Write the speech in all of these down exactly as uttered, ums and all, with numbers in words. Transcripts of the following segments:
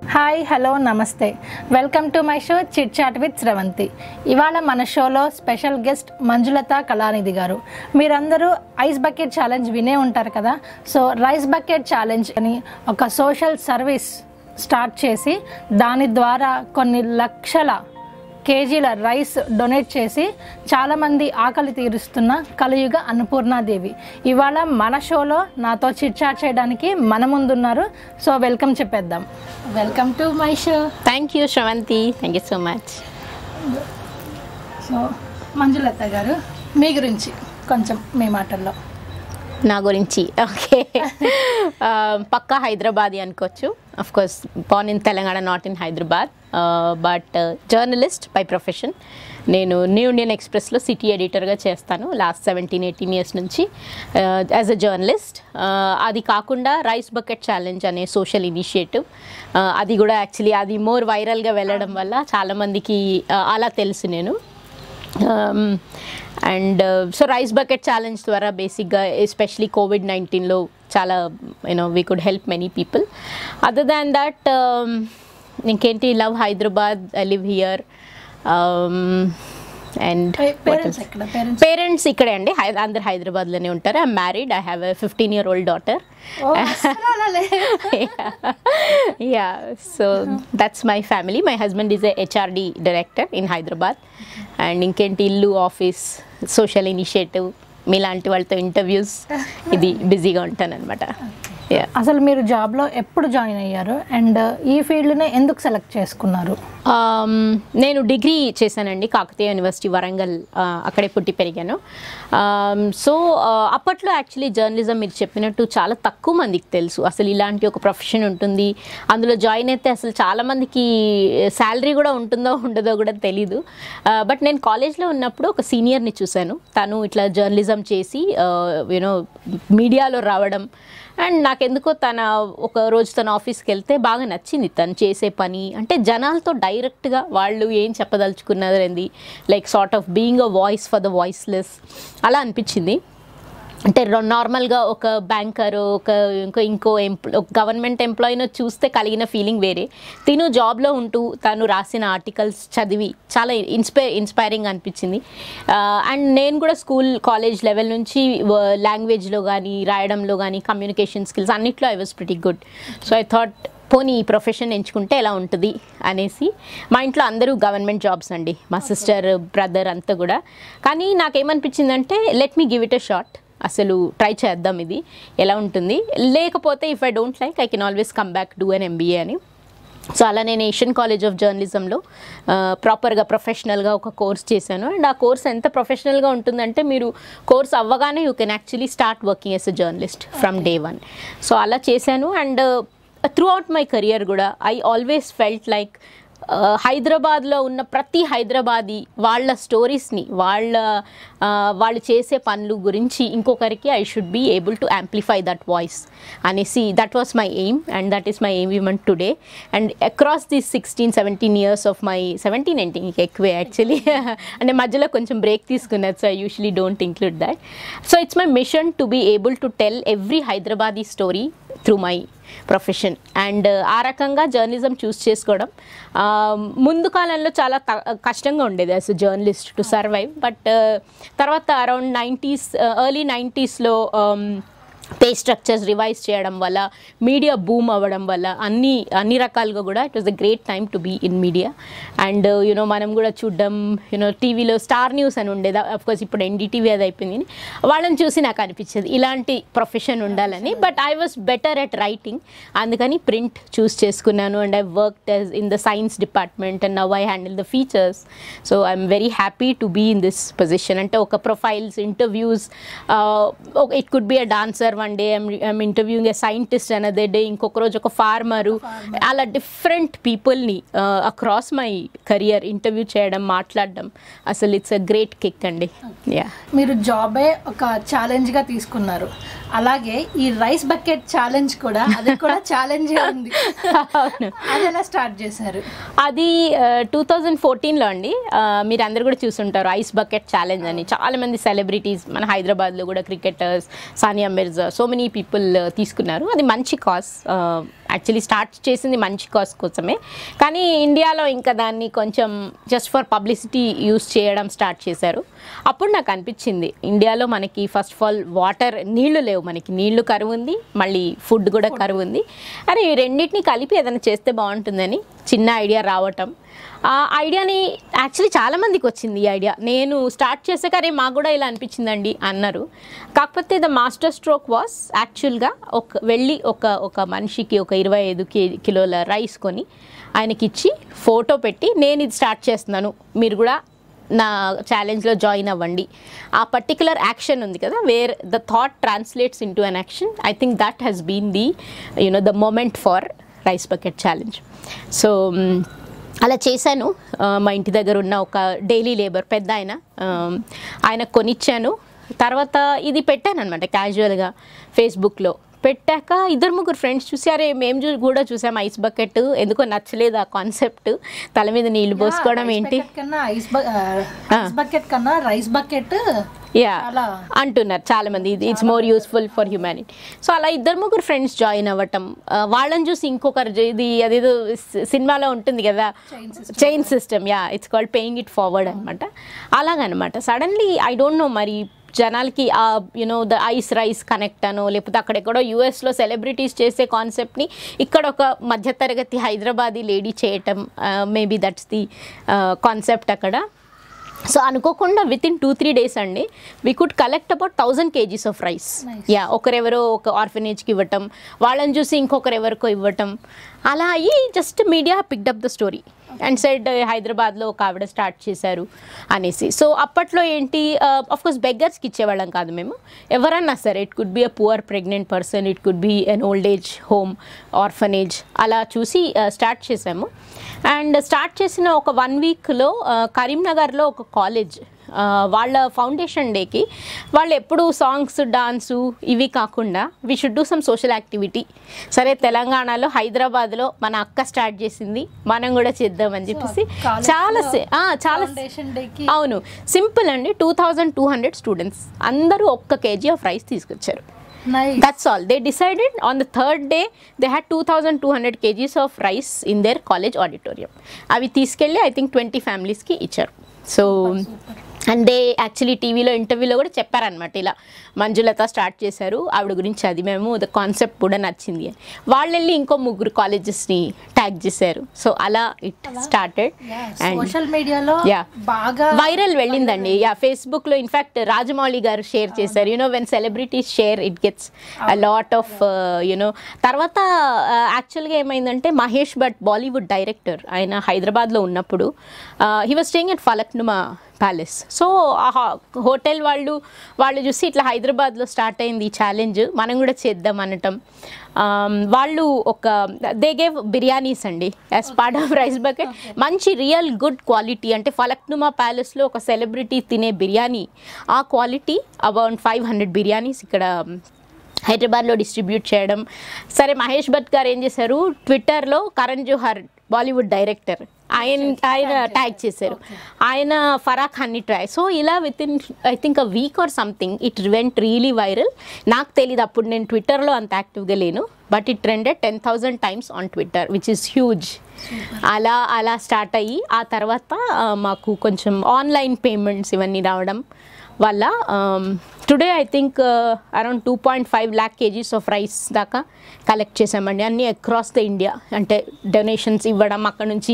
Hi hello నమస్తే welcome to my show chit chat with Sravanthi. ఇవాళ మన షోలో స్పెషల్ గెస్ట్ మంజులత కళానిధి గారు. మీరందరూ ఐస్ బకెట్ ఛాలెంజ్ వినే ఉంటారు కదా. సో రైస్ బకెట్ ఛాలెంజ్ అని ఒక సోషల్ సర్వీస్ స్టార్ట్ చేసి దాని ద్వారా కొన్ని లక్షల కేజీల రైస్ డొనేట్ చేసి చాలామంది ఆకలి తీరుస్తున్న కలియుగ అన్నపూర్ణాదేవి ఇవాళ మన షోలో నాతో చిట్ చాట్ చేయడానికి మన ముందున్నారు. సో వెల్కమ్ చెప్పేద్దాం. Welcome to my show. Thank you Sravanthi, thank you so much. So Manjulatha గారు, మీ గురించి కొంచెం మీ మాటల్లో. నా గురించి ఓకే, పక్కా హైదరాబాదీ అనుకోవచ్చు. Of course born in Telangana, not in Hyderabad, but journalist by profession. నేను న్యూ ఇండియన్ ఎక్స్ప్రెస్లో సిటీ ఎడిటర్గా చేస్తాను లాస్ట్ సెవెంటీన్ ఎయిటీన్ ఇయర్స్ నుంచి యాజ్ అ జర్నలిస్ట్. అది కాకుండా రైస్ బకెట్ ఛాలెంజ్ అనే సోషల్ ఇనిషియేటివ్, అది కూడా యాక్చువల్లీ అది మోర్ వైరల్గా వెళ్ళడం వల్ల చాలామందికి అలా తెలుసు నేను. And so rice bucket challenge ద్వారా బేసిక్గా ఎస్పెషలీ కోవిడ్ నైన్టీన్లో చాలా you know we could help many people. Other than that ఇంకేంటి, love Hyderabad, I live here. And parents ఇక్కడే అండి, అందరు హైదరాబాద్లోనే ఉంటారు. I'm married, I have a fifteen year old daughter. Yeah, so that's my family. My husband is a HRD director in Hyderabad. And ఇంకేంటి, ఇల్లు, office, social initiative, మీలాంటి వాళ్ళతో interviews, ఇది బిజీగా ఉంటాను అనమాట. అసలు మీరు జాబ్లో ఎప్పుడు జాయిన్ అయ్యారు అండ్ ఈ ఫీల్డ్నే ఎందుకు సెలెక్ట్ చేసుకున్నారు? నేను డిగ్రీ చేశానండి కాకతీయ యూనివర్సిటీ వరంగల్, అక్కడే పుట్టి పెరిగాను. సో అప్పట్లో యాక్చువల్లీ జర్నలిజం మీరు చెప్పినట్టు చాలా తక్కువ మందికి తెలుసు అసలు ఇలాంటి ఒక ప్రొఫెషన్ ఉంటుంది. అందులో జాయిన్ అయితే అసలు చాలామందికి శాలరీ కూడా ఉంటుందో ఉండదో కూడా తెలీదు. బట్ నేను కాలేజ్లో ఉన్నప్పుడు ఒక సీనియర్ని చూశాను, తను ఇట్లా జర్నలిజం చేసి యూనో మీడియాలో రావడం. అండ్ నాకెందుకో తన ఒక రోజు తన ఆఫీస్కి వెళ్తే బాగా నచ్చింది తను చేసే పని. అంటే జనాలతో డైరెక్ట్గా వాళ్ళు ఏం చెప్పదలుచుకున్నది, like sort of being a voice for the voiceless అలా అనిపించింది. అంటే నార్మల్గా ఒక బ్యాంకర్, ఒక ఇంకో ఇంకో ఎంప్లా గవర్నమెంట్ ఎంప్లాయీనో చూస్తే కలిగిన ఫీలింగ్ వేరే. తిను జాబ్లో ఉంటూ తను రాసిన ఆర్టికల్స్ చదివి చాలా ఇన్స్పైర్ ఇన్స్పైరింగ్ అనిపించింది. అండ్ నేను కూడా స్కూల్ కాలేజ్ లెవెల్ నుంచి లాంగ్వేజ్లో కానీ రాయడంలో కానీ కమ్యూనికేషన్ స్కిల్స్ అన్నిట్లో I was pretty good. So I thought పోనీ ఈ ప్రొఫెషన్ ఎంచుకుంటే ఎలా ఉంటుంది అనేసి. మా ఇంట్లో అందరూ గవర్నమెంట్ జాబ్స్ అండి, మా సిస్టర్, బ్రదర్ అంతా కూడా. కానీ నాకేమనిపించిందంటే let me give it a shot, అసలు ట్రై చేద్దాం ఇది ఎలా ఉంటుంది. లేకపోతే if I don't like I can always come back do an MBA అని. సో అలా నేను ఏషియన్ కాలేజ్ ఆఫ్ జర్నలిజంలో ప్రాపర్గా ప్రొఫెషనల్గా ఒక కోర్స్ చేశాను. అండ్ ఆ కోర్స్ ఎంత ప్రొఫెషనల్గా ఉంటుందంటే మీరు కోర్స్ అవ్వగానే you can actually start working as a journalist from day one. So అలా చేశాను. And throughout my career కూడా ఐ ఆల్వేస్ ఫెల్ట్ లైక్ హైదరాబాద్లో ఉన్న ప్రతి హైదరాబాదీ వాళ్ళ స్టోరీస్ని, వాళ్ళ వాళ్ళు చేసే పనులు గురించి ఇంకొకరికి I should be able to amplify that voice అనేసి that was my aim. And that is my aim even today. And across this sixteen seventeen years of my seventeen ఏంటి ఇంకా ఎక్కువే యాక్చువల్లీ, అంటే మధ్యలో కొంచెం బ్రేక్ తీసుకున్నది, so I usually don't include that. So it's my mission to be able to tell every Hyderabadi story through my profession. And ఆ రకంగా journalism చూస్ చేసుకోవడం ముందు కాలంలో చాలా కష్టంగా ఉండేది as a journalist to survive. But తర్వాత అరౌండ్ నైంటీస్ ఎర్లీ నైంటీస్లో పే స్ట్రక్చర్స్ రివైజ్ చేయడం వల్ల, మీడియా బూమ్ అవ్వడం వల్ల అన్ని అన్ని రకాలుగా కూడా it was a great time to be in media. And you know మనం కూడా చూడడం, యూనో టీవీలో స్టార్ న్యూస్ అని ఉండేది, అఫ్కోర్స్ ఇప్పుడు ఎన్డీటీవీ అది అయిపోయింది. వాళ్ళని చూసి నాకు అనిపించేది ఇలాంటి ప్రొఫెషన్ ఉండాలని. But I was better at writing, అందుకని ప్రింట్ చూస్ చేసుకున్నాను. And I worked as in the science department and now I handle the features. So I'm very happy to be in this position. అంటే ఒక profiles, interviews, it could be a dancer, one day I'm interviewing a scientist, another day ఇంకొక రోజు ఒక farmer, అలా different పీపుల్ని across my career interview చేయడం, మాట్లాడడం, అసలు ఇట్స్ అ గ్రేట్ కిక్ అండి. యా, మీరు జాబే ఒక ఛాలెంజ్గా తీసుకున్నారు. అలాగే ఈ రైస్ బకెట్ ఛాలెంజ్ కూడా అది కూడా ఛాలెంజ్ ఉంది. అది ఎలా స్టార్ట్ చేశారు? అది టూ థౌజండ్ ఫోర్టీన్లో అండి. మీరు అందరు కూడా చూసుంటారు ఐస్ బకెట్ ఛాలెంజ్ అని. చాలా మంది సెలబ్రిటీస్ మన హైదరాబాద్లో కూడా cricketers, Sania Mirza, so many people తీసుకున్నారు. అది మంచి కాజ్, యాక్చువల్లీ స్టార్ట్ చేసింది మంచి కాజ్ కోసమే. కానీ ఇండియాలో ఇంకా దాన్ని కొంచెం జస్ట్ ఫర్ పబ్లిసిటీ యూస్ చేయడం స్టార్ట్ చేశారు. అప్పుడు నాకు అనిపించింది ఇండియాలో మనకి ఫస్ట్ ఆఫ్ ఆల్ వాటర్, నీళ్లు లేవు, మనకి నీళ్లు కరువు ఉంది, మళ్ళీ ఫుడ్ కూడా కరువు ఉంది. అరే ఈ రెండింటిని కలిపి ఏదైనా చేస్తే బాగుంటుందని చిన్న ఐడియా రావటం. ఆ ఐడియాని యాక్చువల్లీ చాలామందికి వచ్చింది ఈ ఐడియా. నేను స్టార్ట్ చేసాక అరే మాకు కూడా ఇలా అనిపించిందండి అన్నారు. కాకపోతే ద మాస్టర్ స్ట్రోక్ వాస్ యాక్చువల్గా ఒక వెళ్ళి ఒక ఒక మనిషికి ఒక ఇరవై ఐదు కే కిలోల రైస్ కొని ఆయనకి ఇచ్చి ఫోటో పెట్టి నేను ఇది స్టార్ట్ చేస్తున్నాను, మీరు కూడా నా ఛాలెంజ్లో జాయిన్ అవ్వండి. ఆ పర్టికులర్ యాక్షన్ ఉంది కదా, where the thought translates into an action. I think that has been the you know the moment for rice bucket challenge. So అలా చేశాను. మా ఇంటి దగ్గర ఉన్న ఒక డైలీ లేబర్ పెద్ద ఆయన, ఆయన కొనిచ్చాను. తర్వాత ఇది పెట్టాను అనమాట క్యాజువల్గా ఫేస్బుక్లో. పెట్టాక ఇద్దరు ముగ్గురు ఫ్రెండ్స్ చూసారే, మేము చూ కూడా చూసాం ఐస్ బకెట్, ఎందుకో నచ్చలేదు ఆ కాన్సెప్ట్. తల మీద నీళ్లు పోసుకోవడం ఏంటి బకెట్ కన్నా రైస్ బకెట్ యా అంటున్నారు చాలా మంది, it's more useful for humanity. So అలా ఇద్దరు ముగ్గురు ఫ్రెండ్స్ జాయిన్ అవ్వటం, వాళ్ళని చూసి ఇంకొకరు ఇది అదేదో సినిమాలో ఉంటుంది కదా chain system, yeah it's called paying it forward అనమాట. అలాగనమాట సడన్లీ ఐ డోంట్ నో మరి జనాలకి ఆ you know the ice rice connect అనో లేకపోతే అక్కడెక్కడో యూఎస్లో సెలబ్రిటీస్ చేసే కాన్సెప్ట్ని ఇక్కడ ఒక మధ్యతరగతి హైదరాబాదీ లేడీ చేయటం, మేబీ దట్స్ ది కాన్సెప్ట్ అక్కడ. సో అనుకోకుండా within two three days అండి we could collect about thousand kgs of rice. Yeah ఒకరెవరో ఒక ఆర్ఫనేజ్కి ఇవ్వటం, వాళ్ళని చూసి ఇంకొకరు ఎవరికో ఇవ్వటం, అలా అయ్యి just media picked up the story and said హైదరాబాద్లో ఒక ఆవిడ స్టార్ట్ చేశారు అనేసి. సో అప్పట్లో ఏంటి ఆఫ్కోర్స్ బెగ్గర్స్కి ఇచ్చేవాళ్ళం కాదు మేము, ఎవరన్నా సరే, it could be a poor pregnant person, it could be an old age home, orphanage, అలా చూసి స్టార్ట్ చేసాము. అండ్ స్టార్ట్ చేసిన ఒక వన్ వీక్లో కరీంనగర్లో ఒక కాలేజ్ వాళ్ళ ఫౌండేషన్ డేకి వాళ్ళు ఎప్పుడు సాంగ్స్, డాన్సు ఇవి కాకుండా we should do some social activity. సరే తెలంగాణలో హైదరాబాద్లో మన అక్క స్టార్ట్ చేసింది, మనం కూడా చేద్దామని చెప్పేసి చాలా చాలా అవును సింపుల్ అండి. Two thousand two hundred students అందరూ ఒక్క కేజీ ఆఫ్ రైస్ తీసుకొచ్చారు. Nice. That's all. They decided on the third day they had two thousand two hundred kgs of rice in their college auditorium. అవి తీసుకెళ్ళి I think twenty ఫ్యామిలీస్కి ఇచ్చారు. So and they actually టీవీలో ఇంటర్వ్యూలో కూడా చెప్పారనమాట, ఇలా మంజులత స్టార్ట్ చేశారు, ఆవిడ గురించి అది మేము ద కాన్సెప్ట్ కూడా నచ్చింది అని. వాళ్ళు వెళ్ళి ఇంకో ముగ్గురు కాలేజెస్ని ట్యాగ్ చేశారు. సో అలా ఇట్ స్టార్టెడ్ అండ్ సోషల్ మీడియాలో బాగా వైరల్ వెళ్ళిందండి. యా ఫేస్బుక్లో ఇన్ఫ్యాక్ట్ రాజమౌళి గారు షేర్ చేశారు. You know when celebrities share it gets a lot of you know. తర్వాత యాక్చువల్గా ఏమైందంటే మహేష్ భట్ బాలీవుడ్ డైరెక్టర్, ఆయన హైదరాబాద్లో ఉన్నప్పుడు he was staying at Falaknuma palace. So ఆ హోటల్ వాళ్ళు వాళ్ళు చూసి ఇట్లా హైదరాబాద్లో స్టార్ట్ అయింది ఈ ఛాలెంజ్, మనం కూడా చేద్దాం అనటం. వాళ్ళు ఒక దే గేవ్ బిర్యానీస్ అండి as part of rice bucket, మంచి రియల్ గుడ్ క్వాలిటీ. అంటే ఫలక్నుమా ప్యాలెస్లో ఒక సెలబ్రిటీ తినే బిర్యానీ ఆ quality, about five hundred biryanis ఇక్కడ హైదరాబాద్లో డిస్ట్రిబ్యూట్ చేయడం. సరే మహేష్ భట్ గారు ఏం చేశారు, ట్విట్టర్లో కరణ్ జోహర్ బాలీవుడ్ డైరెక్టర్ ఆయన ఆయన ట్యాగ్ చేశారు, ఆయన ఫరా ఖాన్ని ట్రై. సో ఇలా within I think a week or something it went really viral. నాకు తెలియదు అప్పుడు, నేను ట్విట్టర్లో అంత యాక్టివ్గా లేను, but it trended ten thousand times on Twitter which is huge. అలా అలా స్టార్ట్ అయ్యి ఆ తర్వాత మాకు కొంచెం ఆన్లైన్ పేమెంట్స్ ఇవన్నీ రావడం వల్ల today I think around two point five lakh kgs of rice దాకా కలెక్ట్ చేసామండి, అన్నీ అక్రాస్ ద ఇండియా. అంటే డొనేషన్స్ ఇవ్వడం, అక్కడ నుంచి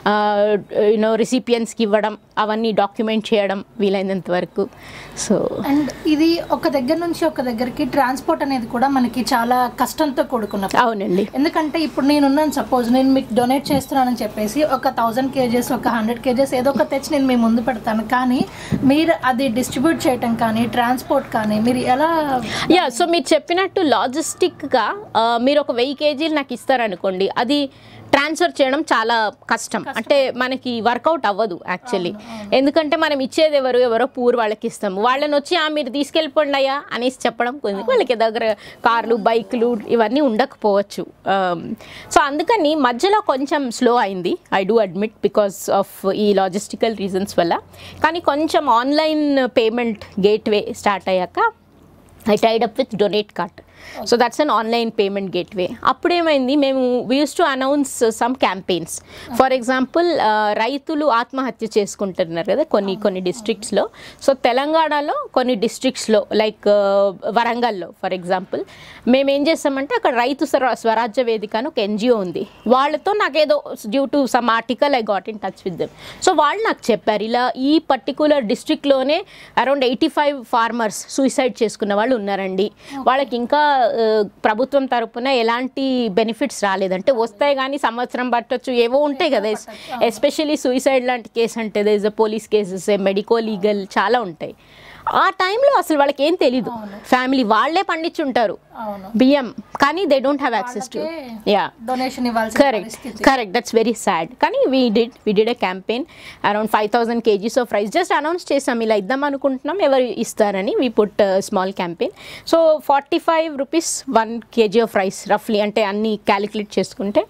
యూనో రిసిపియన్స్కి ఇవ్వడం, అవన్నీ డాక్యుమెంట్ చేయడం వీలైనంత వరకు. సో అండ్ ఇది ఒక దగ్గర నుంచి ఒక దగ్గరికి ట్రాన్స్పోర్ట్ అనేది కూడా మనకి చాలా కష్టంతో కూడుకున్న. అవునండి, ఎందుకంటే ఇప్పుడు నేనున్నాను, సపోజ్ నేను మీకు డొనేట్ చేస్తున్నానని చెప్పేసి ఒక థౌజండ్ కేజెస్ ఒక హండ్రెడ్ కేజెస్ ఏదో ఒక తెచ్చి నేను మీ ముందు పెడతాను, కానీ మీరు అది డిస్ట్రిబ్యూట్ చేయటం కానీ ట్రాన్స్పోర్ట్ కానీ మీరు ఎలా? యా సో మీరు చెప్పినట్టు లాజిస్టిక్గా మీరు ఒక వెయ్యి కేజీలు నాకు ఇస్తారనుకోండి, అది ట్రాన్స్ఫర్ చేయడం చాలా కష్టం, అంటే మనకి వర్కౌట్ అవ్వదు యాక్చువల్లీ. ఎందుకంటే మనం ఇచ్చేది ఎవరు ఎవరో పూర్ వాళ్ళకి ఇస్తాము, వాళ్ళని వచ్చి ఆ మీరు తీసుకెళ్ళిపోండి అయ్యా అనేసి చెప్పడం కొంచెం వాళ్ళకి దగ్గర కార్లు బైక్లు ఇవన్నీ ఉండకపోవచ్చు. సో అందుకని మధ్యలో కొంచెం స్లో అయింది, I do admit, because of ఈ లాజిస్టికల్ రీజన్స్ వల్ల. కానీ కొంచెం ఆన్లైన్ పేమెంట్ గేట్వే స్టార్ట్ అయ్యాక I tied up with Donatekart. So that's an online payment gateway. అప్పుడేమైంది, మేము we use to announce some campaigns. For example రైతులు ఆత్మహత్య చేసుకుంటున్నారు కదా కొన్ని కొన్ని డిస్ట్రిక్ట్స్లో. సో తెలంగాణలో కొన్ని డిస్ట్రిక్ట్స్లో లైక్ వరంగల్లో ఫర్ ఎగ్జాంపుల్ మేము ఏం చేస్తామంటే అక్కడ రైతు స్వరాజ్య వేదిక అని ఒక ఎన్జిఓ ఉంది, వాళ్ళతో నాకేదో due to some article I got in touch with them. So వాళ్ళు నాకు చెప్పారు ఇలా ఈ పర్టికులర్ డిస్ట్రిక్ట్లోనే around eighty five farmers suicide చేసుకున్న వాళ్ళు ఉన్నారండి, వాళ్ళకి ఇంకా ప్రభుత్వం తరపున ఎలాంటి బెనిఫిట్స్ రాలేదంటే వస్తాయి కానీ సంవత్సరం పట్టొచ్చు, ఏవో ఉంటాయి కదా. ఎస్పెషల్లీ సూసైడ్ లాంటి కేసు అంటే there is a police cases, medico legal చాలా ఉంటాయి. ఆ టైంలో అసలు వాళ్ళకి ఏం తెలీదు, ఫ్యామిలీ వాళ్ళే పండించుంటారు బియ్యం కానీ they don't have access to yeah donation ఇవ్వాలి. Correct correct that's very sad. కానీ we did we did a campaign around five thousand kgs of rice just announce చేసాం ఇలా ఇద్దాం అనుకుంటున్నాం ఎవరు ఇస్తారని. We put small campaign. So forty five rupees one kg of rice రఫ్లీ, అంటే అన్ని క్యాలిక్యులేట్ చేసుకుంటే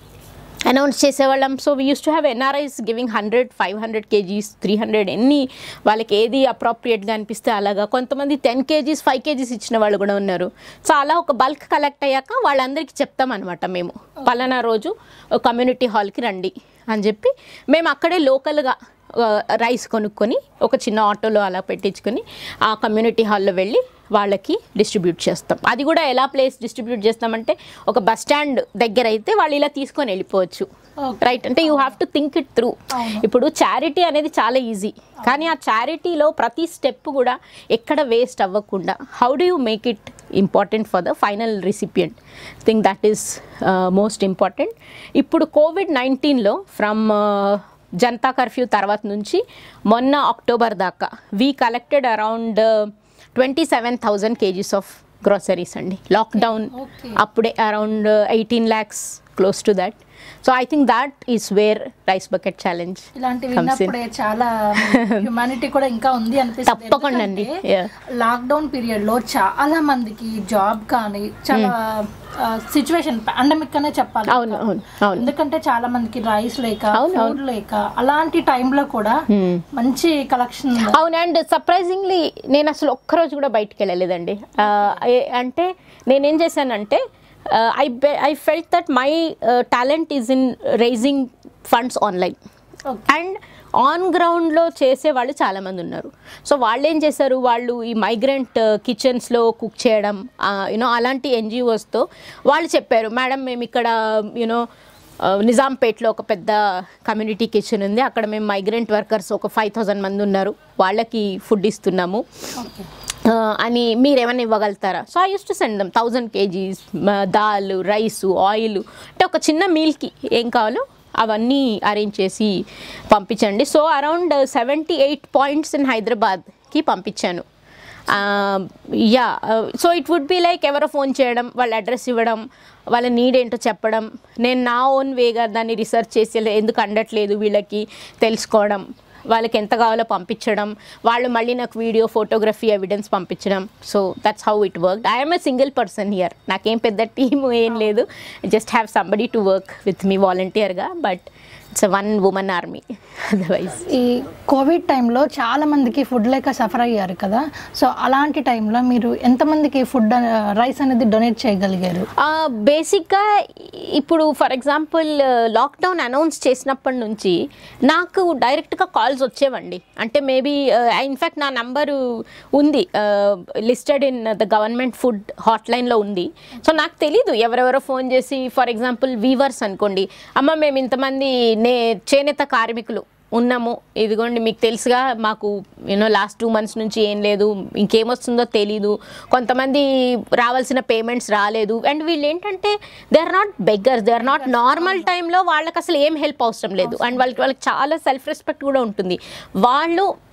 అనౌన్స్ చేసేవాళ్ళం. So we use to have NRIs giving hundred five hundred kgs three hundred ఎన్ని వాళ్ళకి ఏది అప్రోప్రియేట్గా అనిపిస్తే అలాగా. కొంతమంది టెన్ కేజీస్ ఫైవ్ కేజీస్ ఇచ్చిన వాళ్ళు కూడా ఉన్నారు. సో అలా ఒక బల్క్ కలెక్ట్ అయ్యాక వాళ్ళందరికీ చెప్తాం అనమాట, మేము పలానా రోజు కమ్యూనిటీ హాల్కి రండి అని చెప్పి మేము అక్కడే లోకల్గా రైస్ కొనుక్కొని ఒక చిన్న ఆటోలో అలా పెట్టించుకొని ఆ కమ్యూనిటీ హాల్లో వెళ్ళి వాళ్ళకి డిస్ట్రిబ్యూట్ చేస్తాం. అది కూడా ఎలా ప్లేస్ డిస్ట్రిబ్యూట్ చేస్తామంటే ఒక బస్ స్టాండ్ దగ్గర అయితే వాళ్ళు ఇలా తీసుకొని వెళ్ళిపోవచ్చు, రైట్? అంటే you have to think it through. ఇప్పుడు చారిటీ అనేది చాలా ఈజీ, కానీ ఆ చారిటీలో ప్రతి స్టెప్ కూడా ఎక్కడ వేస్ట్ అవ్వకుండా how do you make it important for the final recipient, think that is most important. ఇప్పుడు కోవిడ్ నైన్టీన్లో ఫ్రమ్ జనతా కర్ఫ్యూ తర్వాత నుంచి మొన్న అక్టోబర్ దాకా we collected around twenty seven thousand kgs of groceries అండి. లాక్డౌన్ అప్పుడే around eighteen lakhs close to that. So I think that is where rice bucket challenge ఇలాంటివి విన్నప్పుడే చాలా హ్యుమానిటీ కూడా ఇంకా ఉంది అనిపిస్తుంది. తప్పకుండా అండి. లాక్డౌన్ పీరియడ్ లో చాలా మందికి జాబ్ కానీ చాలా సిచ్యువేషన్ పాండమిక్ అనే చెప్పాలి. అవును అవును అవును ఎందుకంటే చాలా మందికి రైస్ లేక ఫుడ్ లేక అలాంటి టైంలో కూడా మంచి కలెక్షన్. అవును. అండ్ సర్ప్రైజింగ్లీ నేను అసలు ఒక్కరోజు కూడా బయటికి వెళ్ళలేదండి. అంటే నేనేం చేశానంటే I I felt that my talent is in raising funds online and on గ్రౌండ్లో చేసేవాళ్ళు చాలామంది ఉన్నారు. సో వాళ్ళు ఏం చేశారు, వాళ్ళు ఈ మైగ్రెంట్ కిచెన్స్లో కుక్ చేయడం యూనో అలాంటి ఎన్జిఓస్తో వాళ్ళు చెప్పారు, మేడం మేము ఇక్కడ యూనో నిజాంపేట్లో ఒక పెద్ద కమ్యూనిటీ కిచెన్ ఉంది, అక్కడ మేము మైగ్రెంట్ వర్కర్స్ ఒక ఫైవ్ థౌజండ్ మంది ఉన్నారు, వాళ్ళకి ఫుడ్ ఇస్తున్నాము అని మీరేమైనా ఇవ్వగలుగుతారా? So I use to send them thousand kgs dal rice oil, అంటే ఒక చిన్న మీల్కి ఏం కావాలో అవన్నీ అరేంజ్ చేసి పంపించండి. So around seventy eight points in హైదరాబాద్కి పంపించాను. Yeah so it would be like ఎవరో ఫోన్ చేయడం, వాళ్ళ అడ్రస్ ఇవ్వడం, వాళ్ళ నీడ్ ఏంటో చెప్పడం, నేను నా ఓన్ వేగా దాన్ని రీసెర్చ్ చేసి ఎందుకు అందట్లేదు వీళ్ళకి తెలుసుకోవడం, వాళ్ళకి ఎంత కావాలో పంపించడం, వాళ్ళు మళ్ళీ నాకు వీడియో ఫోటోగ్రఫీ ఎవిడెన్స్ పంపించడం. So that's how it work. I'm a single person here, నాకేం పెద్ద టీమ్ ఏం లేదు, just have somebody to work with me వాలంటీర్గా, but it's one woman army. Otherwise ఈ కోవిడ్ టైంలో చాలా మందికి ఫుడ్ లేక సఫర్ అయ్యారు కదా, సో అలాంటి టైంలో మీరు ఎంతమందికి ఫుడ్ రైస్ అనేది డొనేట్ చేయగలిగారు? బేసిక్గా ఇప్పుడు ఫర్ ఎగ్జాంపుల్ లాక్డౌన్ అనౌన్స్ చేసినప్పటి నుంచి నాకు డైరెక్ట్గా కాల్స్ వచ్చేవండి. అంటే మేబీ ఇన్ఫ్యాక్ట్ నా నంబరు ఉంది listed in the government food హాట్లైన్లో ఉంది. సో నాకు తెలీదు, ఎవరెవరో ఫోన్ చేసి ఫర్ ఎగ్జాంపుల్ వీవర్స్ అనుకోండి, అమ్మ మేము ఇంతమంది నే చేనేత కార్మికులు ఉన్నాము, ఇదిగోండి మీకు తెలుసుగా మాకు యూనో లాస్ట్ టూ మంత్స్ నుంచి ఏం లేదు, ఇంకేమొస్తుందో తెలీదు, కొంతమంది రావాల్సిన పేమెంట్స్ రాలేదు. అండ్ వీళ్ళు ఏంటంటే they are not beggars, they are not normal టైంలో వాళ్ళకి అసలు ఏం హెల్ప్ అవసరం లేదు, అండ్ వాళ్ళకి వాళ్ళకి చాలా సెల్ఫ్ రెస్పెక్ట్ కూడా ఉంటుంది. వాళ్ళు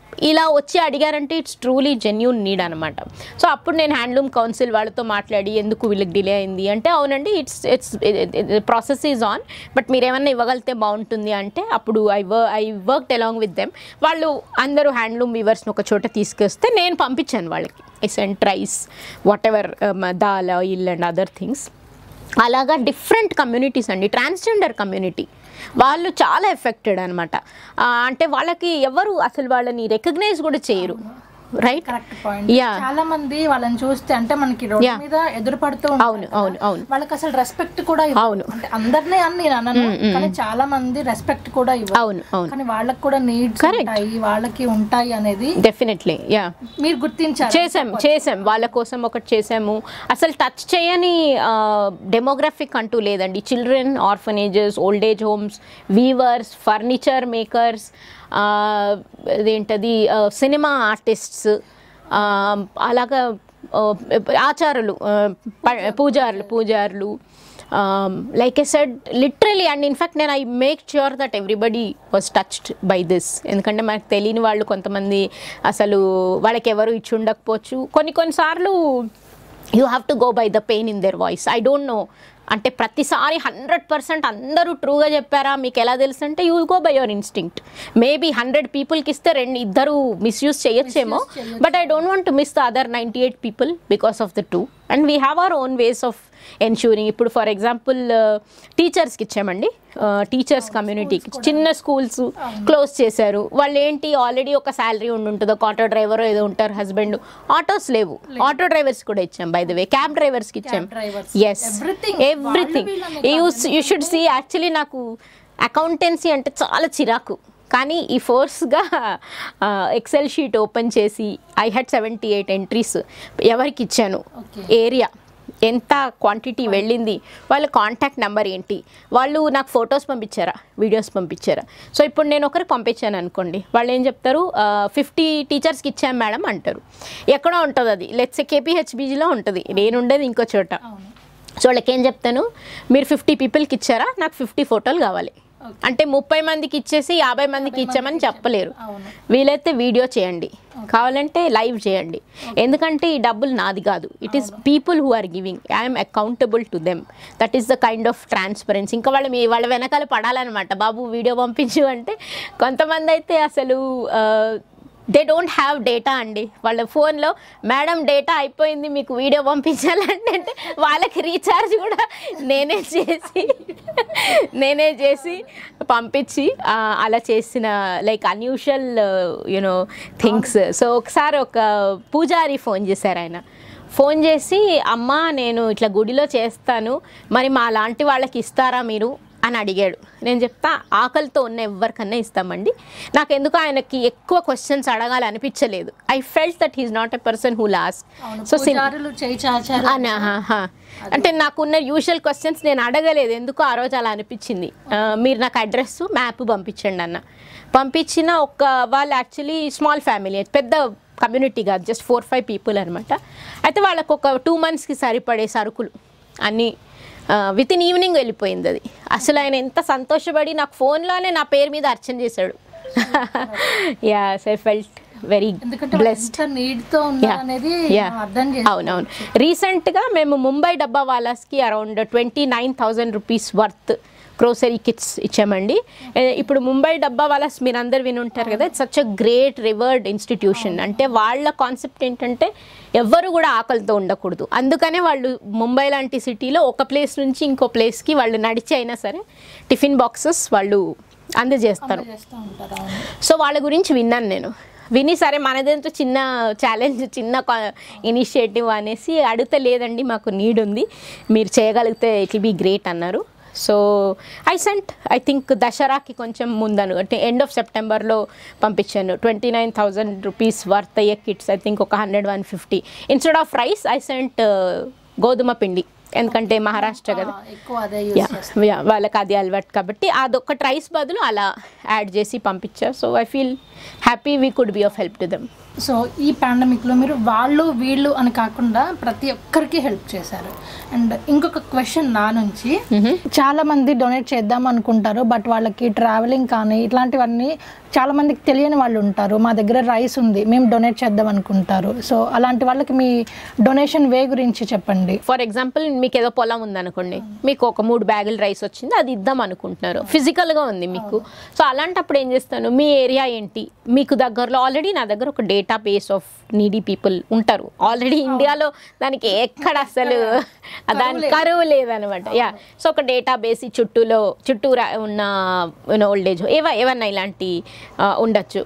ఇలా వచ్చి అడిగారంటే ఇట్స్ ట్రూలీ జెన్యూన్ నీడ్ అనమాట. సో అప్పుడు నేను హ్యాండ్లూమ్ కౌన్సిల్ వాళ్ళతో మాట్లాడి ఎందుకు వీళ్ళకి డిలే అయింది అంటే అవునండి it's it's process is on, but మీరు ఏమన్నా ఇవ్వగలిగితే బాగుంటుంది అంటే అప్పుడు ఐ వ I worked along with them. వాళ్ళు అందరూ హ్యాండ్లూమ్ వీవర్స్ని ఒక చోట తీసుకొస్తే నేను పంపించాను వాళ్ళకి. I sent rice, whatever, dal, oil and other things. అలాగా డిఫరెంట్ కమ్యూనిటీస్ అండి, ట్రాన్స్జెండర్ కమ్యూనిటీ వాళ్ళు చాలా ఎఫెక్టెడ్ అనమాట. అంటే వాళ్ళకి ఎవరు అసలు వాళ్ళని రికగ్నైజ్ కూడా చేయరు. Right, correct point. చాలా మంది వాళ్ళని చూస్తే అంటే మనకి రోడ్డు మీద ఎదురుపడుతూ ఉంటారు. అవును అవును అవును వాళ్ళకి అసలు రెస్పెక్ట్ కూడా ఇవ్వరు. అవును, అంటే అందరినీ అని నేను అనను, కానీ చాలా మంది రెస్పెక్ట్ కూడా ఇవ్వరు. అవును అవును కానీ వాళ్ళకి కూడా నీడ్స్ ఉంటాయి, వాళ్ళకి ఉంటాయి అనేది డెఫినెట్లీ యా మీరు గుర్తించారు. చేసాం చేసాం వాళ్ళ కోసం ఒకటి చేసాము. అసలు టచ్ చేయని డెమోగ్రఫిక్ అంటూ లేదండి. Children, orphanages, old age homes, weavers, furniture makers, అదేంటది సినిమా ఆర్టిస్ట్స్, అలాగా ఆచారులు, పూజారులు పూజారులు like I said literally. And in fact నేను I make sure that everybody was touched by this. ఎందుకంటే మనకు తెలియని వాళ్ళు కొంతమంది అసలు వాళ్ళకి ఎవరు ఇచ్చి ఉండకపోవచ్చు. కొన్ని కొన్నిసార్లు you have to go by the pain in their voice. I don't know అంటే ప్రతిసారి హండ్రెడ్ పర్సెంట్ అందరూ ట్రూగా చెప్పారా మీకు ఎలా తెలుసు అంటే you go by your instinct. Maybe hundred పీపుల్కి ఇస్తే రెండు ఇద్దరు మిస్యూజ్ చేయొచ్చేమో, but I don't want to miss the other ninety eight people because of the two. And we have our own ways of ensuring. ఇప్పుడు for example టీచర్స్కి ఇచ్చామండి, teachers కమ్యూనిటీకి చిన్న స్కూల్స్ క్లోజ్ చేశారు. వాళ్ళు ఏంటి ఆల్రెడీ ఒక శాలరీ ఉండి ఉంటుంది, ఒక ఆటో డ్రైవర్ ఏదో ఉంటారు హస్బెండ్. ఆటోస్ లేవు, ఆటో డ్రైవర్స్ కూడా ఇచ్చాం బై ద వే, క్యాబ్ డ్రైవర్స్కి ఇచ్చాం. Yes, everything. You you should see. Actually నాకు అకౌంటెన్సీ అంటే చాలా చిరాకు, కానీ ఈ ఫోర్స్గా ఎక్సెల్ షీట్ ఓపెన్ చేసి I had seventy eight entries ఎవరికి ఇచ్చాను, ఏరియా ఎంత క్వాంటిటీ వెళ్ళింది, వాళ్ళ కాంటాక్ట్ నెంబర్ ఏంటి, వాళ్ళు నాకు ఫొటోస్ పంపించారా, వీడియోస్ పంపించారా. సో ఇప్పుడు నేను ఒకరికి పంపించాను అనుకోండి, వాళ్ళు ఏం చెప్తారు, ఫిఫ్టీ టీచర్స్కి ఇచ్చాం మేడం అంటారు. ఎక్కడో ఉంటుంది అది, లెట్స్ కేపీహెచ్బీజీలో ఉంటుంది, నేను ఉండేది ఇంకో చోట. సో వాళ్ళకి ఏం చెప్తాను, మీరు ఫిఫ్టీ పీపుల్కి ఇచ్చారా, నాకు ఫిఫ్టీ ఫోటోలు కావాలి అంటే ముప్పై మందికి ఇచ్చేసి యాభై మందికి ఇచ్చామని చెప్పలేరు. వీలైతే వీడియో చేయండి, కావాలంటే లైవ్ చేయండి, ఎందుకంటే ఈ డబ్బులు నాది కాదు. It is people who are giving, I'm accountable to them. That is the kind of transparency. ఇంకా వాళ్ళు మీ వాళ్ళ వెనకాల పడాలన్నమాట, బాబు వీడియో పంపించు అంటే. కొంతమంది అయితే అసలు దే డోంట్ హ్యావ్ డేటా అండి, వాళ్ళ ఫోన్లో మేడం డేటా అయిపోయింది మీకు వీడియో పంపించాలంటే అంటే వాళ్ళకి రీఛార్జ్ కూడా నేనే చేసి నేనే చేసి పంపించి అలా చేసిన like unusual you know things. So ఒకసారి ఒక పూజారి ఫోన్ చేశారు. ఆయన ఫోన్ చేసి అమ్మ నేను ఇట్లా గుడిలో చేస్తాను, మరి మా లాంటి వాళ్ళకి ఇస్తారా మీరు అని అడిగాడు. నేను చెప్తా ఆకలితో ఉన్న ఎవరికన్నా ఇస్తామండి. నాకు ఎందుకు ఆయనకి ఎక్కువ క్వశ్చన్స్ అడగాలి అనిపించలేదు. I felt that he's not a person who lost. So అంటే నాకున్న యూజువల్ క్వశ్చన్స్ నేను అడగలేదు, ఎందుకు ఆ రోజు అలా అనిపించింది. మీరు నాకు అడ్రస్ మ్యాప్ పంపించండి అన్న. పంపించిన ఒక వాళ్ళు యాక్చువల్లీ స్మాల్ ఫ్యామిలీ, పెద్ద కమ్యూనిటీ కాదు, జస్ట్ ఫోర్ ఫైవ్ పీపుల్ అనమాట. అయితే వాళ్ళకు ఒక టూ మంత్స్కి సరిపడే సరుకులు అన్నీ విత్ ఇన్ ఈవినింగ్ వెళ్ళిపోయింది అది. అసలు ఆయన ఎంత సంతోషపడి నాకు ఫోన్లోనే నా పేరు మీద అర్చన చేశాడు. Yeah, so I felt very blessed. అవునవును. రీసెంట్గా మేము ముంబై డబ్బా వాలాస్కి around twenty nine thousand rupees worth grocery kits ఇచ్చామండి. ఇప్పుడు ముంబై డబ్బా వాలాస్ మీరు అందరు విని ఉంటారు కదా, it's such a great revered institution. అంటే వాళ్ళ కాన్సెప్ట్ ఏంటంటే ఎవ్వరు కూడా ఆకలితో ఉండకూడదు. అందుకనే వాళ్ళు ముంబై లాంటి సిటీలో ఒక ప్లేస్ నుంచి ఇంకో ప్లేస్కి వాళ్ళు నడిచి అయినా సరే టిఫిన్ బాక్సెస్ వాళ్ళు అందజేస్తారు. సో వాళ్ళ గురించి విన్నాను నేను. విని సరే మనదేంతో చిన్న ఛాలెంజ్, చిన్న ఇనిషియేటివ్ అనేసి అడుగుతా, లేదండి మాకు నీడ్ ఉంది, మీరు చేయగలిగితే ఇట్ విల్ బీ గ్రేట్ అన్నారు. So I sent I think దసరాకి కొంచెం ముందను అంటే ఎండ్ ఆఫ్ సెప్టెంబర్లో పంపించాను twenty nine thousand rupees worth అయ్యే కిట్స్. ఐ థింక్ ఒక hundred one fifty instead of rice I sent గోధుమ పిండి ఎందుకంటే మహారాష్ట్ర కదా, ఎక్కువ అదే యూస్ చేస్తారు. యా వాళ్ళకి అది అలవాటు కాబట్టి అదొక రైస్ బదులు అలా యాడ్ చేసి పంపించారు. So I feel happy we could be of help to them. So ఈ పాండమిక్లో మీరు వాళ్ళు వీళ్ళు అని కాకుండా ప్రతి ఒక్కరికి హెల్ప్ చేశారు. అండ్ ఇంకొక క్వశ్చన్ నా నుంచి, చాలా మంది డొనేట్ చేద్దాం అనుకుంటారు బట్ వాళ్ళకి ట్రావెలింగ్ కానీ ఇట్లాంటివన్నీ చాలా మందికి తెలియని వాళ్ళు ఉంటారు. మా దగ్గర రైస్ ఉంది మేము డొనేట్ చేద్దాం అనుకుంటారు. సో అలాంటి వాళ్ళకి మీ డొనేషన్ వే గురించి చెప్పండి. ఫర్ ఎగ్జాంపుల్ మీకు ఏదో పొలం ఉందనుకోండి, మీకు ఒక మూడు బ్యాగులు రైస్ వచ్చింది, అది ఇద్దాం అనుకుంటున్నారు, ఫిజికల్గా ఉంది మీకు. సో అలాంటప్పుడు ఏం చేస్తాను, మీ ఏరియా ఏంటి, మీకు దగ్గరలో ఆల్రెడీ నా దగ్గర ఒక database of needy people ఉంటారు ఆల్రెడీ ఇండియాలో, దానికి ఎక్కడ అసలు దాని కరువు లేదనమాట. యా సో ఒక డేటా బేస్ చుట్టూలో చుట్టూ ఉన్న ఓల్డ్ ఏజ్ ఏవ ఏమన్నా ఇలాంటి ఉండొచ్చు.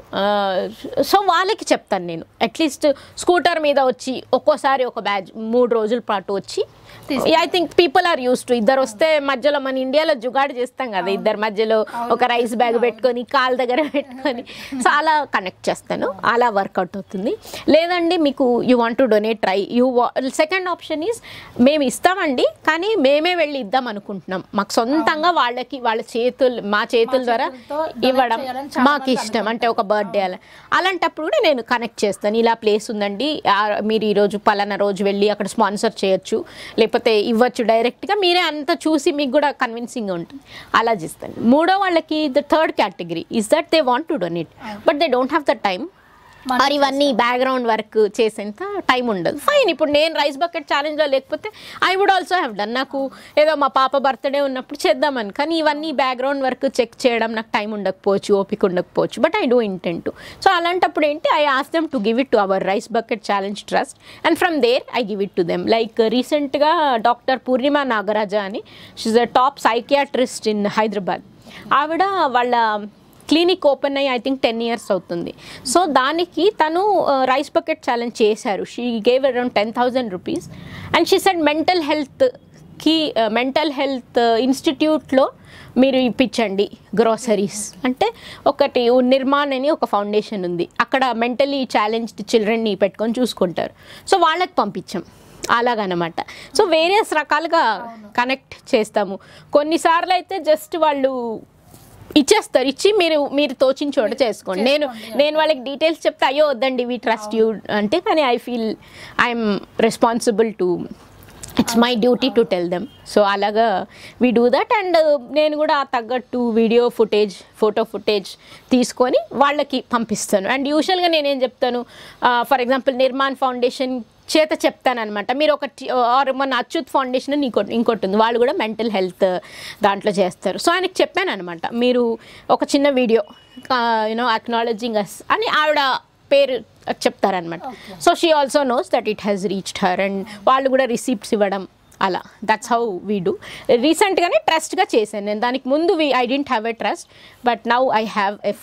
సో వాళ్ళకి చెప్తాను నేను, అట్లీస్ట్ స్కూటర్ మీద వచ్చి ఒక్కోసారి ఒక బ్యాచ్ మూడు రోజుల పాటు వచ్చి, I think people are use to, ఇద్దరు వస్తే మధ్యలో మన ఇండియాలో జుగాడు చేస్తాం కదా, ఇద్దరు మధ్యలో ఒక రైస్ బ్యాగ్ పెట్టుకొని కాల్ దగ్గర పెట్టుకొని, సో అలా కనెక్ట్ చేస్తాను, అలా వర్కౌట్ అవుతుంది. లేదండి మీకు you want to donate try you second option is మేము ఇస్తామండి కానీ మేమే వెళ్ళి ఇద్దాం అనుకుంటున్నాం, మాకు సొంతంగా వాళ్ళకి వాళ్ళ చేతులు మా చేతుల ద్వారా ఇవ్వడం మాకు ఇష్టం, అంటే ఒక బర్త్డే అలా, అలాంటప్పుడు కూడా నేను కనెక్ట్ చేస్తాను, ఇలా ప్లేస్ ఉందండి మీరు ఈరోజు పలానా రోజు వెళ్ళి అక్కడ స్పాన్సర్ చేయొచ్చు, లేకపోతే ఇవ్వచ్చు డైరెక్ట్గా, మీరే అంతా చూసి మీకు కూడా కన్విన్సింగ్గా ఉంటుంది, అలా చేస్తాను. మూడో వాళ్ళకి the third category is that they want to donate but they don't have the time, మరి ఇవన్నీ బ్యాక్గ్రౌండ్ వర్క్ చేసేంత టైం ఉండదు. ఫైన్, ఇప్పుడు నేను రైస్ బకెట్ ఛాలెంజ్లో లేకపోతే I would also have done, నాకు ఏదో మా పాప బర్త్డే ఉన్నప్పుడు చేద్దామని, కానీ ఇవన్నీ బ్యాక్గ్రౌండ్ వర్క్ చెక్ చేయడం నాకు టైం ఉండకపోవచ్చు, ఓపిక ఉండకపోవచ్చు, but I do intent to. So అలాంటప్పుడు ఏంటి, I ask them to give it to our rice bucket challenge trust and from there I give it to them. Like రీసెంట్గా doctor Purnima Nagaraja అని, she the top psychiatrist in Hyderabad, ఆవిడ వాళ్ళ clinic open అయ్యి I think ten years అవుతుంది. So దానికి తను rice bucket challenge చేశారు. She gave around ten thousand rupees and she said mental హెల్త్కి మెంటల్ హెల్త్ ఇన్స్టిట్యూట్లో మీరు ఇప్పించండి గ్రోసరీస్ అంటే. ఒకటి నిర్మాణ్ అని ఒక ఫౌండేషన్ ఉంది, అక్కడ మెంటలీ ఛాలెంజ్డ్ చిల్డ్రన్ని పెట్టుకొని చూసుకుంటారు, సో వాళ్ళకి పంపించాం అలాగనమాట. సో వేరియస్ రకాలుగా కనెక్ట్ చేస్తాము. కొన్నిసార్లు అయితే జస్ట్ వాళ్ళు ఇచ్చేస్తారు, ఇచ్చి మీరు మీరు తోచిన చోట చేసుకోండి. నేను నేను వాళ్ళకి డీటెయిల్స్ చెప్తే అయ్యో వద్దండి వి ట్రస్ట్ యూ అంటే, కానీ I feel I'm responsible to, it's my duty to tell them. So అలాగా వీ డూ దట్. అండ్ నేను కూడా తగ్గట్టు వీడియో ఫుటేజ్ ఫోటో ఫుటేజ్ తీసుకొని వాళ్ళకి పంపిస్తాను. అండ్ యూజువల్గా నేనేం చెప్తాను, ఫర్ ఎగ్జాంపుల్ నిర్మాణ్ ఫౌండేషన్ చేత చెప్తానమాట, మీరు ఒక ఆర్ మన అచ్యుత్ ఫౌండేషన్ అని ఇంకోటి ఇంకోటి ఉంది, వాళ్ళు కూడా మెంటల్ హెల్త్ దాంట్లో చేస్తారు. సో ఆయనకి చెప్పాను అనమాట, మీరు ఒక చిన్న వీడియో యూనో అక్నాలజింగ్ అస్ అని ఆవిడ పేరు చెప్తారనమాట. So she also knows that it has reached her and వాళ్ళు కూడా రిసీప్ట్స్ ఇవ్వడం అలా. That's how we do. రీసెంట్గానే ట్రస్ట్గా చేశాను నేను, దానికి ముందు we I didn't have a trust but now I have a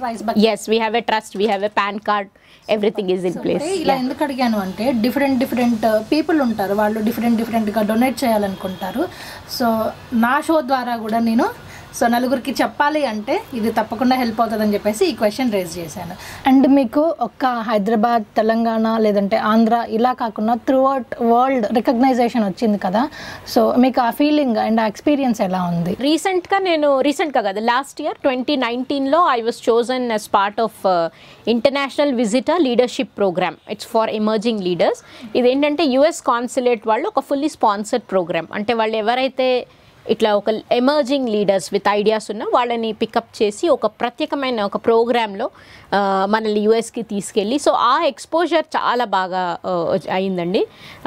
yes we have a trust, we have a PAN card, everything is in place. ఇలా ఎందుకు అడిగాను అంటే డిఫరెంట్ డిఫరెంట్ పీపుల్ ఉంటారు, వాళ్ళు డిఫరెంట్ డిఫరెంట్గా డొనేట్ చేయాలనుకుంటారు. సో నా show ద్వారా కూడా నేను సో నలుగురికి చెప్పాలి అంటే ఇది తప్పకుండా హెల్ప్ అవుతుందని చెప్పేసి ఈ క్వశ్చన్ రేజ్ చేశాను. అండ్ మీకు ఒక్క హైదరాబాద్, తెలంగాణ లేదంటే ఆంధ్ర ఇలా కాకుండా త్రూ అవుట్ వరల్డ్ రికగ్నైజేషన్ వచ్చింది కదా, సో మీకు ఆ ఫీలింగ్ అండ్ ఆ ఎక్స్పీరియన్స్ ఎలా ఉంది? రీసెంట్గా నేను రీసెంట్గా కదా లాస్ట్ ఇయర్ ట్వంటీ నైన్టీన్లో I was chosen as part of international visitor leadership program. It's for emerging leaders. ఇదేంటంటే యుఎస్ కాన్సులేట్ వాళ్ళు ఒక ఫుల్లీ స్పాన్సర్డ్ ప్రోగ్రామ్, అంటే వాళ్ళు ఎవరైతే ఇట్లా ఒక ఎమర్జింగ్ లీడర్స్ విత్ ఐడియాస్ ఉన్న వాళ్ళని పికప్ చేసి ఒక ప్రత్యేకమైన ఒక ప్రోగ్రాంలో మనల్ని యూఎస్కి తీసుకెళ్ళి, సో ఆ ఎక్స్పోజర్ చాలా బాగా అయిందండి.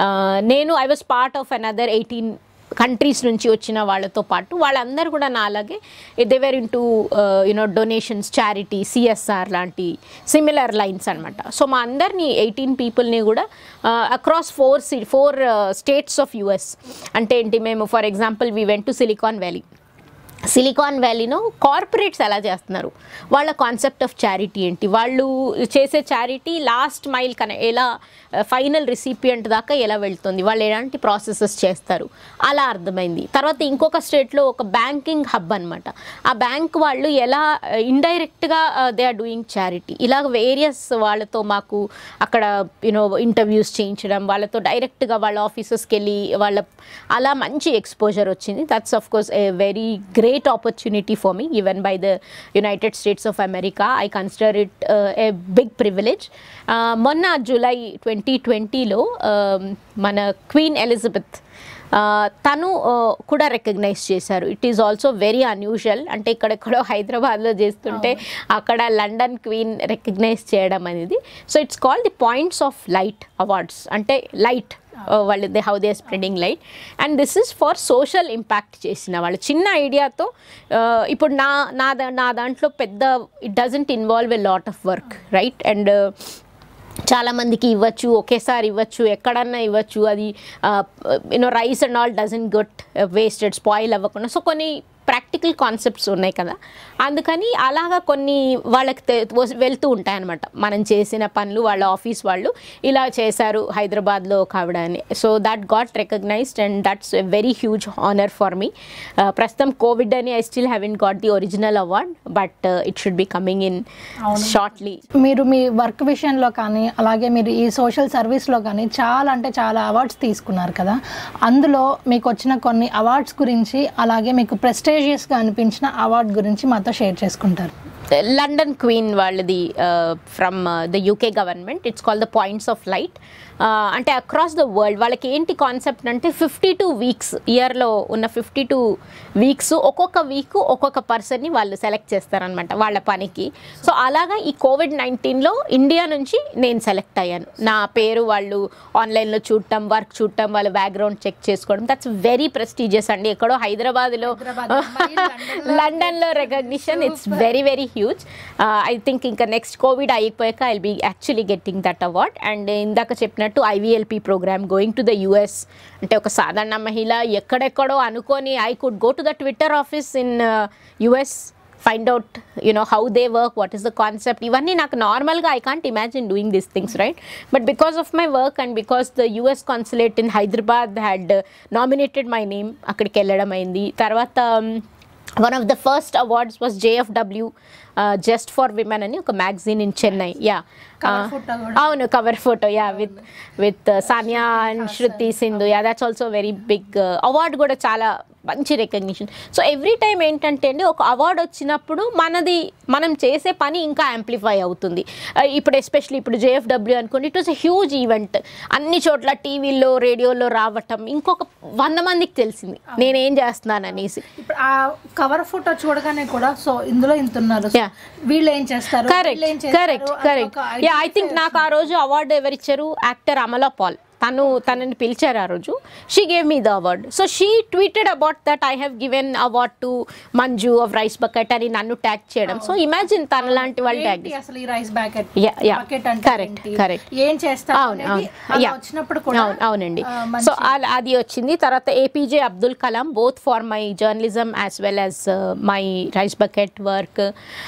నేను I was part of another eighteen countries నుంచి వచ్చిన వాళ్ళతో పాటు వాళ్ళందరూ కూడా నా అలాగే they were into you know donations, charity, CSR లాంటి సిమిలర్ లైన్స్ అనమాట. సో మా అందరినీ ఎయిటీన్ పీపుల్ని కూడా across four see four states of US, అంటే ఏంటి మేము for example we went to Silicon Valley. Silicon వ్యాలీలో కార్పొరేట్స్ ఎలా చేస్తున్నారు, వాళ్ళ కాన్సెప్ట్ ఆఫ్ చారిటీ ఏంటి, వాళ్ళు చేసే చారిటీ లాస్ట్ మైల్ కన ఎలా ఫైనల్ రిసిపియంట్ దాకా ఎలా వెళ్తుంది, వాళ్ళు ఎలాంటి ప్రాసెసెస్ చేస్తారు అలా అర్థమైంది. తర్వాత ఇంకొక స్టేట్లో ఒక బ్యాంకింగ్ హబ్ అనమాట, ఆ బ్యాంక్ వాళ్ళు ఎలా ఇండైరెక్ట్గా దే ఆర్ డూయింగ్ చారిటీ. ఇలా వేరియస్ వాళ్ళతో మాకు అక్కడ యూనో ఇంటర్వ్యూస్ చేయించడం, వాళ్ళతో డైరెక్ట్గా వాళ్ళ ఆఫీసెస్కి వెళ్ళి వాళ్ళ అలా మంచి ఎక్స్పోజర్ వచ్చింది. That's of course a very great opportunity for me given by the United States of America. I consider it uh, a big privilege. uh, మొన్న జూలై ట్వంటీ ట్వంటీలో మన క్వీన్ ఎలిజబెత్ తను కూడా రికగ్నైజ్ చేశారు. It is also very unusual. అంటే ఇక్కడెక్కడో హైదరాబాద్లో చేస్తుంటే అక్కడ లండన్ క్వీన్ రికగ్నైజ్ చేయడం అనేది. So it's called the Points of Light awards. అంటే లైట్ వాళ్ళు they how they are spreading light and this is for social impact చేసిన వాళ్ళు. చిన్న ఐడియాతో ఇప్పుడు నా నా నా దాంట్లో పెద్ద it doesn't involve a lot of work, right? And చాలామందికి ఇవ్వచ్చు, ఒకేసారి ఇవ్వచ్చు, ఎక్కడన్నా ఇవ్వచ్చు. అది you know rice and all doesn't get wasted, spoil అవ్వకుండా. సో కొన్ని ప్రాక్టికల్ కాన్సెప్ట్స్ ఉన్నాయి కదా, అందుకని అలాగా కొన్ని వాళ్ళకి వెళ్తూ ఉంటాయన్నమాట. మనం చేసిన పనులు వాళ్ళ ఆఫీస్ వాళ్ళు ఇలా చేశారు హైదరాబాద్లో కావడాన్ని. So that got recognized and that's a very huge honour for me. ప్రస్తుతం కోవిడ్ అని I still haven't got the original award, but it should be coming in shortly. మీరు మీ వర్క్ విషయంలో కానీ అలాగే మీరు ఈ సోషల్ సర్వీస్లో కానీ చాలా అంటే చాలా అవార్డ్స్ తీసుకున్నారు కదా, అందులో మీకు వచ్చిన కొన్ని అవార్డ్స్ గురించి అలాగే మీకు ప్రెస్టీజియస్గా అనిపించిన అవార్డ్ గురించి మాతో షేర్ చేసుకుంటారు. లండన్ క్వీన్ వాళ్ళది from the UK government. It's called the Points of Light. అంటే అక్రాస్ ద వరల్డ్ వాళ్ళకి ఏంటి కాన్సెప్ట్ అంటే ఫిఫ్టీ టూ వీక్స్ ఇయర్లో ఉన్న ఫిఫ్టీ టూ వీక్స్ ఒక్కొక్క వీక్ ఒక్కొక్క పర్సన్ని వాళ్ళు సెలెక్ట్ చేస్తారనమాట వాళ్ళ పనికి. సో అలాగా ఈ కోవిడ్ నైన్టీన్లో ఇండియా నుంచి నేను సెలెక్ట్ అయ్యాను. నా పేరు వాళ్ళు ఆన్లైన్లో చూడటం, వర్క్ చూడటం, వాళ్ళ బ్యాక్గ్రౌండ్ చెక్ చేసుకోవడం, దట్స్ వెరీ ప్రెస్టీజియస్ అండి. ఎక్కడో హైదరాబాద్లో లండన్లో recognition, it's very very huge. I think ఇంకా నెక్స్ట్ కోవిడ్ అయిపోయాక I will be actually getting that award. And ఇందాక చెప్పినట్టు IVLP program going to the US. అంటే ఒక సాధారణ మహిళ ఎక్కడెక్కడో అనుకొని I could go to the Twitter office in US, find out you know how they work, what is the concept. ఇవన్నీ నాకు నార్మల్గా I can't imagine doing these things, right? But because of my work and because the US consulate in Hyderabad had nominated my name, అక్కడికి వెళ్ళడం అయింది. తర్వాత one of the first awards was JFW just for women అని ఒక magazine in Chennai. Yeah అవును, cover photo, yeah with with Sania and Shruti Sindhu. Yeah that's also very big award, కూడా చాలా మంచి రికగ్నిషన్. సో ఎవ్రీ టైం ఏంటంటే అండి ఒక అవార్డు వచ్చినప్పుడు మనది మనం చేసే పని ఇంకా యాంప్లిఫై అవుతుంది. ఇప్పుడు ఎస్పెషల్లీ ఇప్పుడు జేఎఫ్డబ్ల్యూ అనుకోండి, it was a huge event. అన్ని చోట్ల టీవీలో రేడియోలో రావటం, ఇంకొక వంద మందికి తెలిసింది నేనేం చేస్తున్నాను అనేసి. ఇప్పుడు ఆ కవర్ ఫోటో చూడగానే కూడా సో ఇందులో ఇంతున్నారు, వీళ్ళు ఏం చేస్తారు, correct correct correct. Yeah I think నాకు ఆ రోజు అవార్డు ఎవరిచ్చారు, యాక్టర్ అమలా పాల్. తను తనని పిలిచారు ఆ రోజు. She gave me the award. So she tweeted about that I have given award to Manju of rice bucket అని నన్ను ట్యాగ్ చేయడం. సో ఇమాజిన్ తన లాంటి వాళ్ళు ట్యాగ్. అసలు ఈ రైస్ బకెట్ కరెక్ట్ కరెక్ట్ ఏం చేస్తారు వచ్చినప్పుడు కూడా అవునండి. సో అది వచ్చింది. తర్వాత APJ Abdul Kalam, both for my journalism as well as my rice bucket work.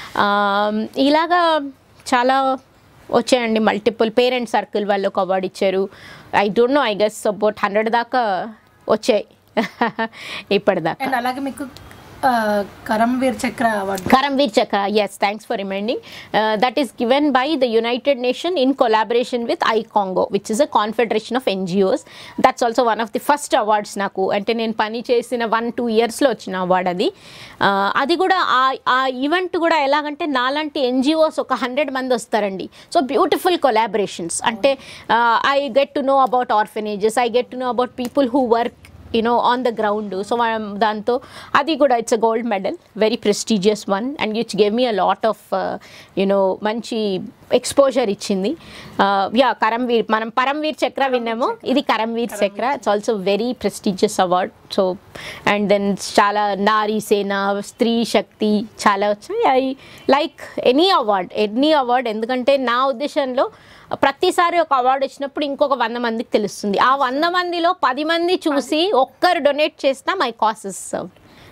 ఇలాగా చాలా వచ్చాయండి. మల్టిపుల్ పేరెంట్ సర్కిల్ వాళ్ళు ఒక అవార్డు ఇచ్చారు. I don't know, I guess about hundred దాకా వచ్చాయి ఇప్పటిదాకా. అలాగే మీకు కరమ్వీర్ చక్ర అవార్డు. కరమ్వీర్ చక్ర, yes, thanks for reminding. Uh, that is given by the United Nations in collaboration with iCongo, which is a confederation of N G Os. That's also one of the first awards నాకు. అంటే నేను పని చేసిన one two ఇయర్స్లో వచ్చిన award అది. అది కూడా ఆ ఈవెంట్ కూడా ఎలాగంటే నాలాంటి ఎన్జిఓస్ ఒక హండ్రెడ్ మంది వస్తారండి. So beautiful collaborations. అంటే I get to know about orphanages, I get to know about people who work you know on the ground. So దాంతో అది కూడా it's a gold medal, very prestigious one, and which gave me a lot of you know మంచి exposure ఇచ్చింది. Yeah Karamveer, మనం పరమ్వీర్ చక్ర విన్నాము, ఇది Karamveer Chakra. It's also very prestigious award. So and then చాలా నారీ సేన, స్త్రీ శక్తి చాలా వచ్చాయి. I like any award any award ఎందుకంటే నా ఉద్దేశంలో ప్రతిసారి ఒక అవార్డు వచ్చినప్పుడు ఇంకొక వంద మందికి తెలుస్తుంది. ఆ వంద మందిలో పది మంది చూసి ఒక్కరు డొనేట్ చేసినా my cause is served.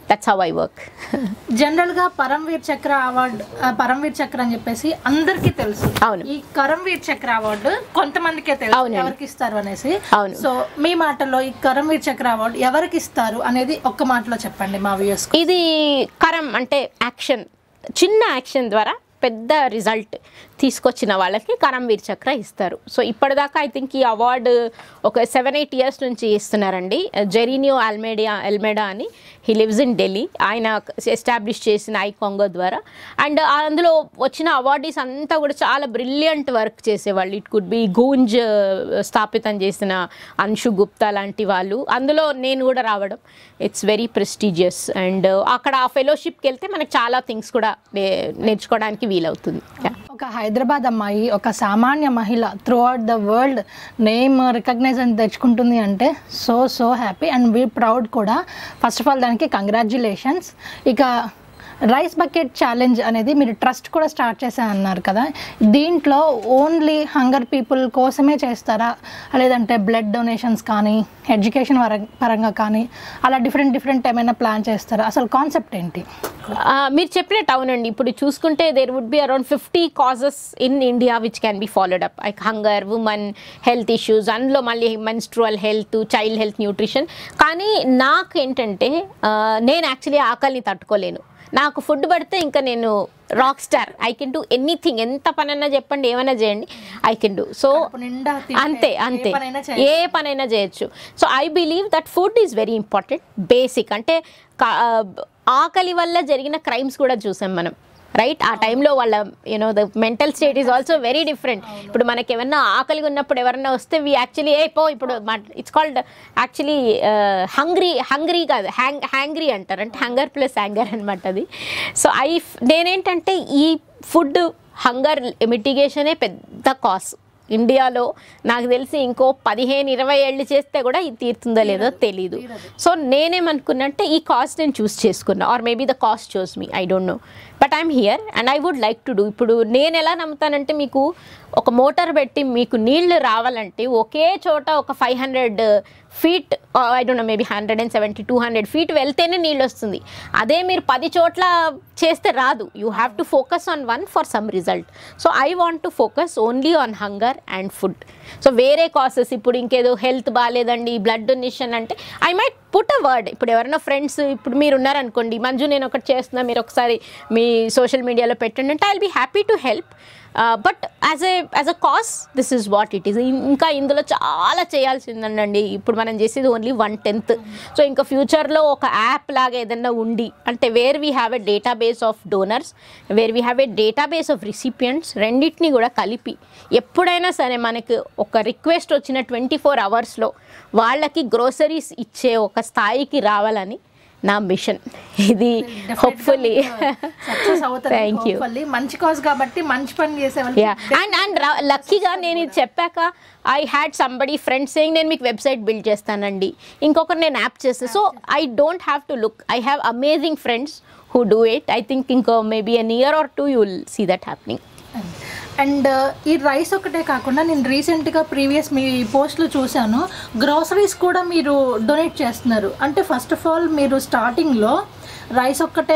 That's how I work. జనరల్గా పరమ్వీర్ చక్ర అవార్డు, పరమ్వీర్ చక్ర అని చెప్పేసి అందరికీ తెలుసు. అవును. ఈ కరమ్వీర్ చక్ర అవార్డు కొంతమందికే తెలుసు ఎవరికి ఇస్తారు అనేసి. అవును. సో మీ మాటల్లో ఈ కరమ్వీర్ చక్ర అవార్డు ఎవరికి ఇస్తారు అనేది ఒక్క మాటలో చెప్పండి మా వ్యూయర్స్. ఇది కరం అంటే యాక్షన్, చిన్న యాక్షన్ ద్వారా పెద్ద రిజల్ట్ తీసుకొచ్చిన వాళ్ళకి కరమ్వీర్ చక్ర ఇస్తారు. సో ఇప్పటిదాకా ఐ థింక్ ఈ అవార్డు ఒక సెవెన్ ఎయిట్ ఇయర్స్ నుంచి ఇస్తున్నారండి. జెరీనియో అల్మేడియా ఎల్మేడా అని, హీ లివ్స్ ఇన్ ఢిల్లీ. ఆయన ఎస్టాబ్లిష్ చేసిన ఐ కాంగో ద్వారా. అండ్ అందులో వచ్చిన అవార్డీస్ అంతా కూడా చాలా బ్రిలియంట్ వర్క్ చేసేవాళ్ళు. ఇట్ కుడ్ బి గూంజ్ స్థాపితం చేసిన అన్షు గుప్తా లాంటి వాళ్ళు. అందులో నేను కూడా రావడం ఇట్స్ వెరీ ప్రెస్టీజియస్. అండ్ అక్కడ ఆ ఫెలోషిప్కి వెళ్తే మనకు చాలా థింగ్స్ కూడా నేర్చుకోవడానికి వీలవుతుంది. ఒక హైదరాబాద్ అమ్మాయి, ఒక సామాన్య మహిళ throughout the world name recognize అని తెచ్చుకుంటుంది అంటే so so happy and we proud కూడా. ఫస్ట్ ఆఫ్ ఆల్ దానికి కంగ్రాచ్యులేషన్స్. ఇక రైస్ బకెట్ ఛాలెంజ్ అనేది మీరు ట్రస్ట్ కూడా స్టార్ట్ చేశారన్నారు కదా, దీంట్లో ఓన్లీ హంగర్ పీపుల్ కోసమే చేస్తారా, లేదంటే బ్లడ్ డొనేషన్స్ కానీ ఎడ్యుకేషన్ పరంగా కానీ అలా డిఫరెంట్ డిఫరెంట్ ఏమైనా ప్లాన్ చేస్తారా? అసలు కాన్సెప్ట్ ఏంటి? మీరు చెప్పినట్టు అవునండి. ఇప్పుడు చూసుకుంటే there would be around fifty causes in India which can be followed up, like hunger, women health issues, అందులో మళ్ళీ menstrual health, child health, nutrition. కానీ నాకు ఏంటంటే నేను యాక్చువల్లీ ఆకలిని తట్టుకోలేను. నాకు ఫుడ్ పడితే ఇంకా నేను rock star. I can do anything. ఎంత పనైనా చెప్పండి, ఏమైనా చేయండి, ఐ కెన్ డూ. సో అంతే అంతే ఏ పనైనా చేయొచ్చు. So I believe that food is very important, basic. అంటే ఆకలి వల్ల జరిగిన క్రైమ్స్ కూడా చూసాం మనం, రైట్? ఆ టైంలో వాళ్ళ you know the mental state is also very different. ఇప్పుడు మనకి ఏమన్నా ఆకలిగా ఉన్నప్పుడు ఎవరన్నా వస్తే వీ యాక్చువల్లీ ఏ పో ఇప్పుడు it's called actually hungry, hungry కాదు హ్యాంగ్ హ్యాంగ్రీ అంటారు, అంటే హంగర్ ప్లస్ యాంగర్ అనమాట అది. సో ఐ నేనేంటంటే ఈ ఫుడ్ హంగర్ మిటిగేషనే పెద్ద కాస్ ఇండియాలో. నాకు తెలిసి ఇంకో పదిహేను ఇరవై ఏళ్ళు చేస్తే కూడా ఇది తీరుతుందో లేదో తెలీదు. సో నేనేమనుకున్నంటే ఈ కాస్ట్ నేను చూస్ చేసుకున్నా, or maybe the cause choose me, I don't know, but I'm here and I would like to do. ఇప్పుడు నేను ఎలా నమ్ముతానంటే, మీకు ఒక మోటార్ పెట్టి మీకు నీళ్లు రావాలంటే ఒకే చోట ఒక five hundred feet I don't know maybe hundred and seventy two hundred feet వెళ్తేనే నీళ్ళు వస్తుంది. అదే మీరు పది చోట్ల చేస్తే రాదు. You have to focus on one for some result. So I want to focus only on hunger and food. So వేరే కాసెస్, ఇప్పుడు ఇంకేదో హెల్త్ బాగాలేదండి, బ్లడ్ డొనేషన్ అంటే I might put a word. ఇప్పుడు ఎవరైనా ఫ్రెండ్స్, ఇప్పుడు మీరు ఉన్నారనుకోండి, మంజు నేను ఒకటి చేస్తున్నా, మీరు ఒకసారి మీ సోషల్ మీడియాలో పెట్టండి అంటే I will be happy to help. But as a as a cause this is what it is. ఇంకా ఇందులో చాలా చేయాల్సిందండి. ఇప్పుడు మనం చేసేది ఓన్లీ వన్ టెన్త్. సో ఇంకా ఫ్యూచర్లో ఒక యాప్ లాగా ఏదైనా ఉండి, అంటే where we have a database of donors, where we have a database of recipients, రెండింటిని కూడా కలిపి ఎప్పుడైనా సరే మనకి ఒక రిక్వెస్ట్ వచ్చిన ట్వంటీ ఫోర్ అవర్స్లో వాళ్ళకి గ్రోసరీస్ ఇచ్చే ఒక స్థాయికి రావాలని నా మిషన్. ఇది హోప్ఫుల్లీ థ్యాంక్ యూ. మంచి కాజ్ కాబట్టి మంచి పని చేసేవాళ్ళు. అండ్ అండ్ లక్కీగా నేను ఇది చెప్పాక I had somebody friends saying నేను మీకు వెబ్సైట్ బిల్డ్ చేస్తానండి, ఇంకొకరు నేను యాప్ చేస్తాను. So I don't have to look, I have amazing friends who do it. I think ఇంకో maybe an year or two you will see that happening. And ఈ rice ఒకటే కాకుండా నేను రీసెంట్గా ప్రీవియస్ మీ పోస్ట్లో చూశాను, గ్రోసరీస్ కూడా మీరు డొనేట్ చేస్తున్నారు. అంటే ఫస్ట్ ఆఫ్ ఆల్ మీరు స్టార్టింగ్లో రైస్ ఒక్కటే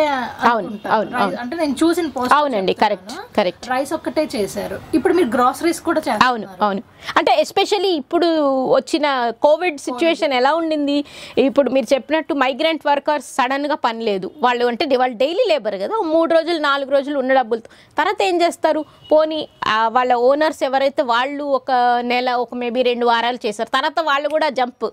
అంటే నేను చూసిన పోస్ట్, అవునండి కరెక్ట్ కరెక్ట్ రైస్ ఒక్కటే చేశారు. ఇప్పుడు మీరు గ్రోసరీస్ కూడా చేస్తారు. అవును అవును. అంటే ఎస్పెషల్లీ ఇప్పుడు వచ్చిన కోవిడ్ సిచ్యువేషన్ ఎలా ఉండింది, ఇప్పుడు మీరు చెప్పినట్టు మైగ్రెంట్ వర్కర్స్ సడన్గా పని లేదు, వాళ్ళు అంటే వాళ్ళు డైలీ లేబర్ కదా, మూడు రోజులు నాలుగు రోజులు ఉన్న డబ్బులతో తర్వాత ఏం చేస్తారు, పోనీ వాళ్ళ ఓనర్స్ ఎవరైతే వాళ్ళు ఒక నెల ఒక మేబీ రెండు వారాలు చేశారు, తర్వాత వాళ్ళు కూడా జంప్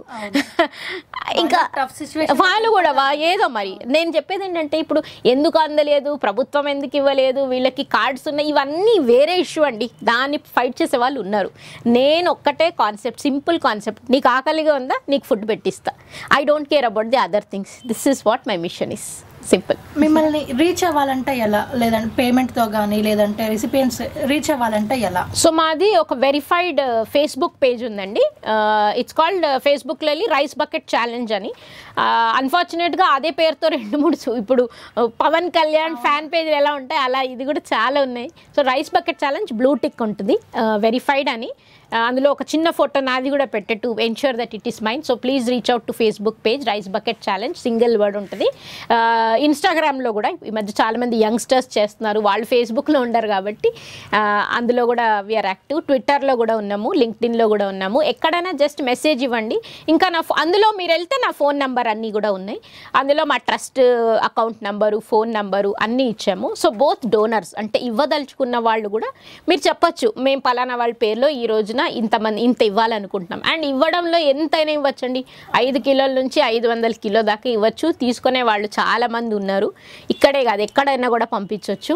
ఇంకా వాళ్ళు కూడా ఏదో మరి. నేను చెప్పేది ఏంటంటే, ఇప్పుడు ఎందుకు అందలేదు, ప్రభుత్వం ఎందుకు ఇవ్వలేదు, వీళ్ళకి కార్డ్స్ ఉన్నాయి, ఇవన్నీ వేరే ఇష్యూ అండి, దాన్ని ఫైట్ చేసే వాళ్ళు ఉన్నారు. నేను ఒక్కటే కాన్సెప్ట్, సింపుల్ కాన్సెప్ట్, నీకు ఆకలిగా ఉందా నీకు ఫుడ్ పెట్టిస్తా, I don't care about the other things, this is what my mission is. Simple. మిమ్మల్ని రీచ్ అవ్వాలంటే ఎలా, లేదంటే పేమెంట్తో కానీ లేదంటే రిసిపియన్స్ రీచ్ అవ్వాలంటే ఎలా? సో మాది ఒక వెరిఫైడ్ ఫేస్బుక్ పేజ్ ఉందండి, ఇట్స్ కాల్డ్ ఫేస్బుక్లో రైస్ బకెట్ ఛాలెంజ్ అని. అన్ఫార్చునేట్గా అదే పేరుతో రెండు మూడు ఇప్పుడు పవన్ కళ్యాణ్ ఫ్యాన్ పేజ్లు ఎలా ఉంటాయి అలా ఇది కూడా చాలా ఉన్నాయి. So rice bucket challenge blue tick ఉంటుంది, వెరిఫైడ్ అని. అందులో ఒక చిన్న ఫోటో నాది కూడా పెట్టే to ensure that it is mine. So please reach out to Facebook page rice bucket challenge, single word ఉంటుంది. ఇన్స్టాగ్రామ్లో కూడా ఈ మధ్య చాలామంది యంగ్స్టర్స్ చేస్తున్నారు, వాళ్ళు ఫేస్బుక్లో ఉండరు కాబట్టి అందులో కూడా వీఆర్ యాక్టివ్. ట్విట్టర్లో కూడా ఉన్నాము, లింక్డ్ఇన్లో కూడా ఉన్నాము. ఎక్కడైనా జస్ట్ మెసేజ్ ఇవ్వండి. ఇంకా నా అందులో మీరు వెళ్తే నా ఫోన్ నెంబర్ అన్నీ కూడా ఉన్నాయి. అందులో మా trust account number, phone number అన్నీ ఇచ్చాము. సో బోత్ డోనర్స్ అంటే ఇవ్వదలుచుకున్న వాళ్ళు కూడా మీరు చెప్పొచ్చు, మేము పలానా వాళ్ళ పేరులో ఈ రోజున ఇంతమంది ఇంత ఇవ్వాలనుకుంటున్నాం. అండ్ ఇవ్వడంలో ఎంతైనా ఇవ్వచ్చండి, ఐదు కిలోల నుంచి ఐదు వందల కిలో దాకా ఇవ్వచ్చు. తీసుకునే వాళ్ళు చాలామంది ఉన్నారు, ఇక్కడే కాదు ఎక్కడైనా కూడా పంపించవచ్చు.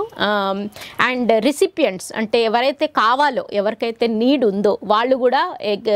అండ్ రిసిపియంట్స్ అంటే ఎవరైతే కావాలో, ఎవరికైతే నీడ్ ఉందో వాళ్ళు కూడా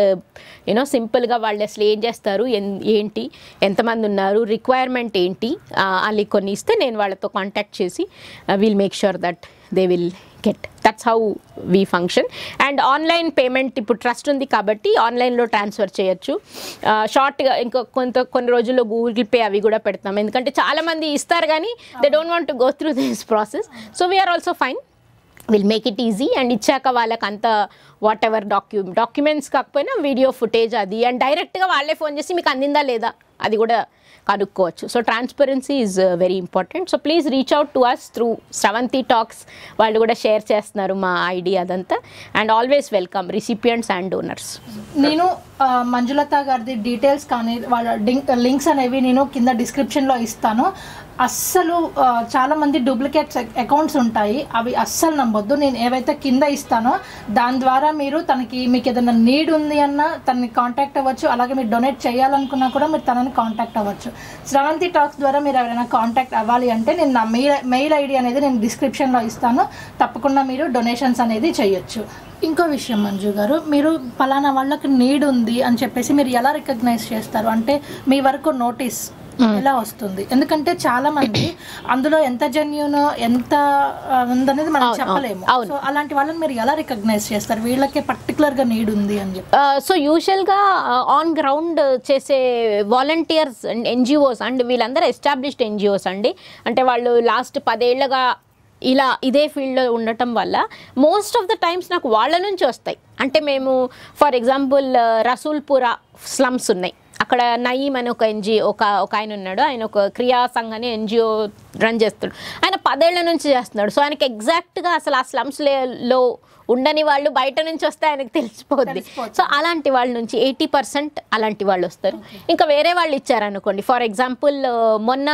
యూనో సింపుల్గా వాళ్ళు అసలు ఏం చేస్తారు, ఏంటి, ఎంతమంది ఉన్నారు, రిక్వైర్మెంట్ ఏంటి అని కొన్ని ఇస్తే నేను వాళ్ళతో కాంటాక్ట్ చేసి will make sure that they will get. That's how we function. And online payment ఇప్పుడు ట్రస్ట్ ఉంది కాబట్టి ఆన్లైన్లో ట్రాన్స్ఫర్ చేయొచ్చు. షార్ట్గా ఇంకో కొంత కొన్ని రోజుల్లో గూగుల్ పే అవి కూడా పెడతాం, ఎందుకంటే చాలామంది ఇస్తారు కానీ they don't want to go through this process. So we're also fine, will make it easy. And ఇచ్చాక వాళ్ళకి అంత వాట్ ఎవర్ డాక్యూ డాక్యుమెంట్స్ కాకపోయినా వీడియో ఫుటేజ్ అది, అండ్ డైరెక్ట్గా వాళ్ళే ఫోన్ చేసి మీకు అందిందా లేదా అది కూడా కనుక్కోవచ్చు. So transparency is very important. So please reach out to us through Sravanthi talks, వాళ్ళు కూడా షేర్ చేస్తున్నారు మా ఐడి అదంతా. And always welcome recipients and donors. నేను మంజులత గారిది డీటెయిల్స్ కానీ వాళ్ళ లింక్స్ అనేవి నేను కింద డిస్క్రిప్షన్లో ఇస్తాను. అస్సలు చాలామంది డూప్లికేట్ అకౌంట్స్ ఉంటాయి, అవి అస్సలు నమ్మొద్దు. నేను ఏవైతే కింద ఇస్తానో దాని ద్వారా మీరు తనకి మీకు ఏదైనా నీడ్ ఉంది అన్న తనని కాంటాక్ట్ అవ్వచ్చు. అలాగే మీరు డొనేట్ చేయాలనుకున్నా కూడా మీరు తనని కాంటాక్ట్ అవ్వచ్చు. స్రవంతి టాక్స్ ద్వారా మీరు ఎవరైనా కాంటాక్ట్ అవ్వాలి అంటే నేను నా మెయిల్ మెయిల్ ఐడి అనేది నేను డిస్క్రిప్షన్లో ఇస్తాను, తప్పకుండా మీరు డొనేషన్స్ అనేది చేయొచ్చు. ఇంకో విషయం మంజు గారు, మీరు పలానా వాళ్ళకి నీడ్ ఉంది అని చెప్పేసి మీరు ఎలా రికగ్నైజ్ చేస్తారు? అంటే మీ వరకు నోటీస్ ఎలా వస్తుంది? ఎందుకంటే చాలా మంది అందులో ఎంత జెన్యూన్ ఎంత ఉందనేది మనం చెప్పలేము. సో అలాంటి వాళ్ళని మీరు ఎలా రికగ్నైజ్ చేస్తారు, వీళ్ళకే పర్టికులర్ గా నీడ్ ఉంది అని చెప్పి? సో యూజువల్ గా ఆన్ గ్రౌండ్ చేసే వాలంటీర్స్ అండ్ ఎన్జిఓస్ అండ్ వీళ్ళందరూ ఎస్టాబ్లిష్డ్ ఎన్జిఓస్ అండి. అంటే వాళ్ళు లాస్ట్ పదేళ్లుగా ఇలా ఇదే ఫీల్డ్లో ఉండటం వల్ల మోస్ట్ ఆఫ్ ద టైమ్స్ నాకు వాళ్ళ నుంచి వస్తాయి. అంటే మేము ఫర్ ఎగ్జాంపుల్ రసూల్పురా స్లమ్స్ ఉన్నాయి, అక్కడ నయీం అని ఒక ఎన్జిఓ ఒక ఒక ఆయన ఉన్నాడు, ఆయన ఒక క్రియా సంఘ్ అని ఎన్జిఓ రన్ చేస్తాడు. ఆయన పదేళ్ల నుంచి చేస్తున్నాడు. సో ఆయనకి ఎగ్జాక్ట్గా అసలు ఆ స్లమ్స్లో ఉండని వాళ్ళు బయట నుంచి వస్తే ఆయనకు తెలిసిపోద్ది. సో అలాంటి వాళ్ళ నుంచి ఎయిటీ పర్సెంట్ అలాంటి వాళ్ళు వస్తారు. ఇంకా వేరే వాళ్ళు ఇచ్చారనుకోండి, ఫర్ ఎగ్జాంపుల్ మొన్న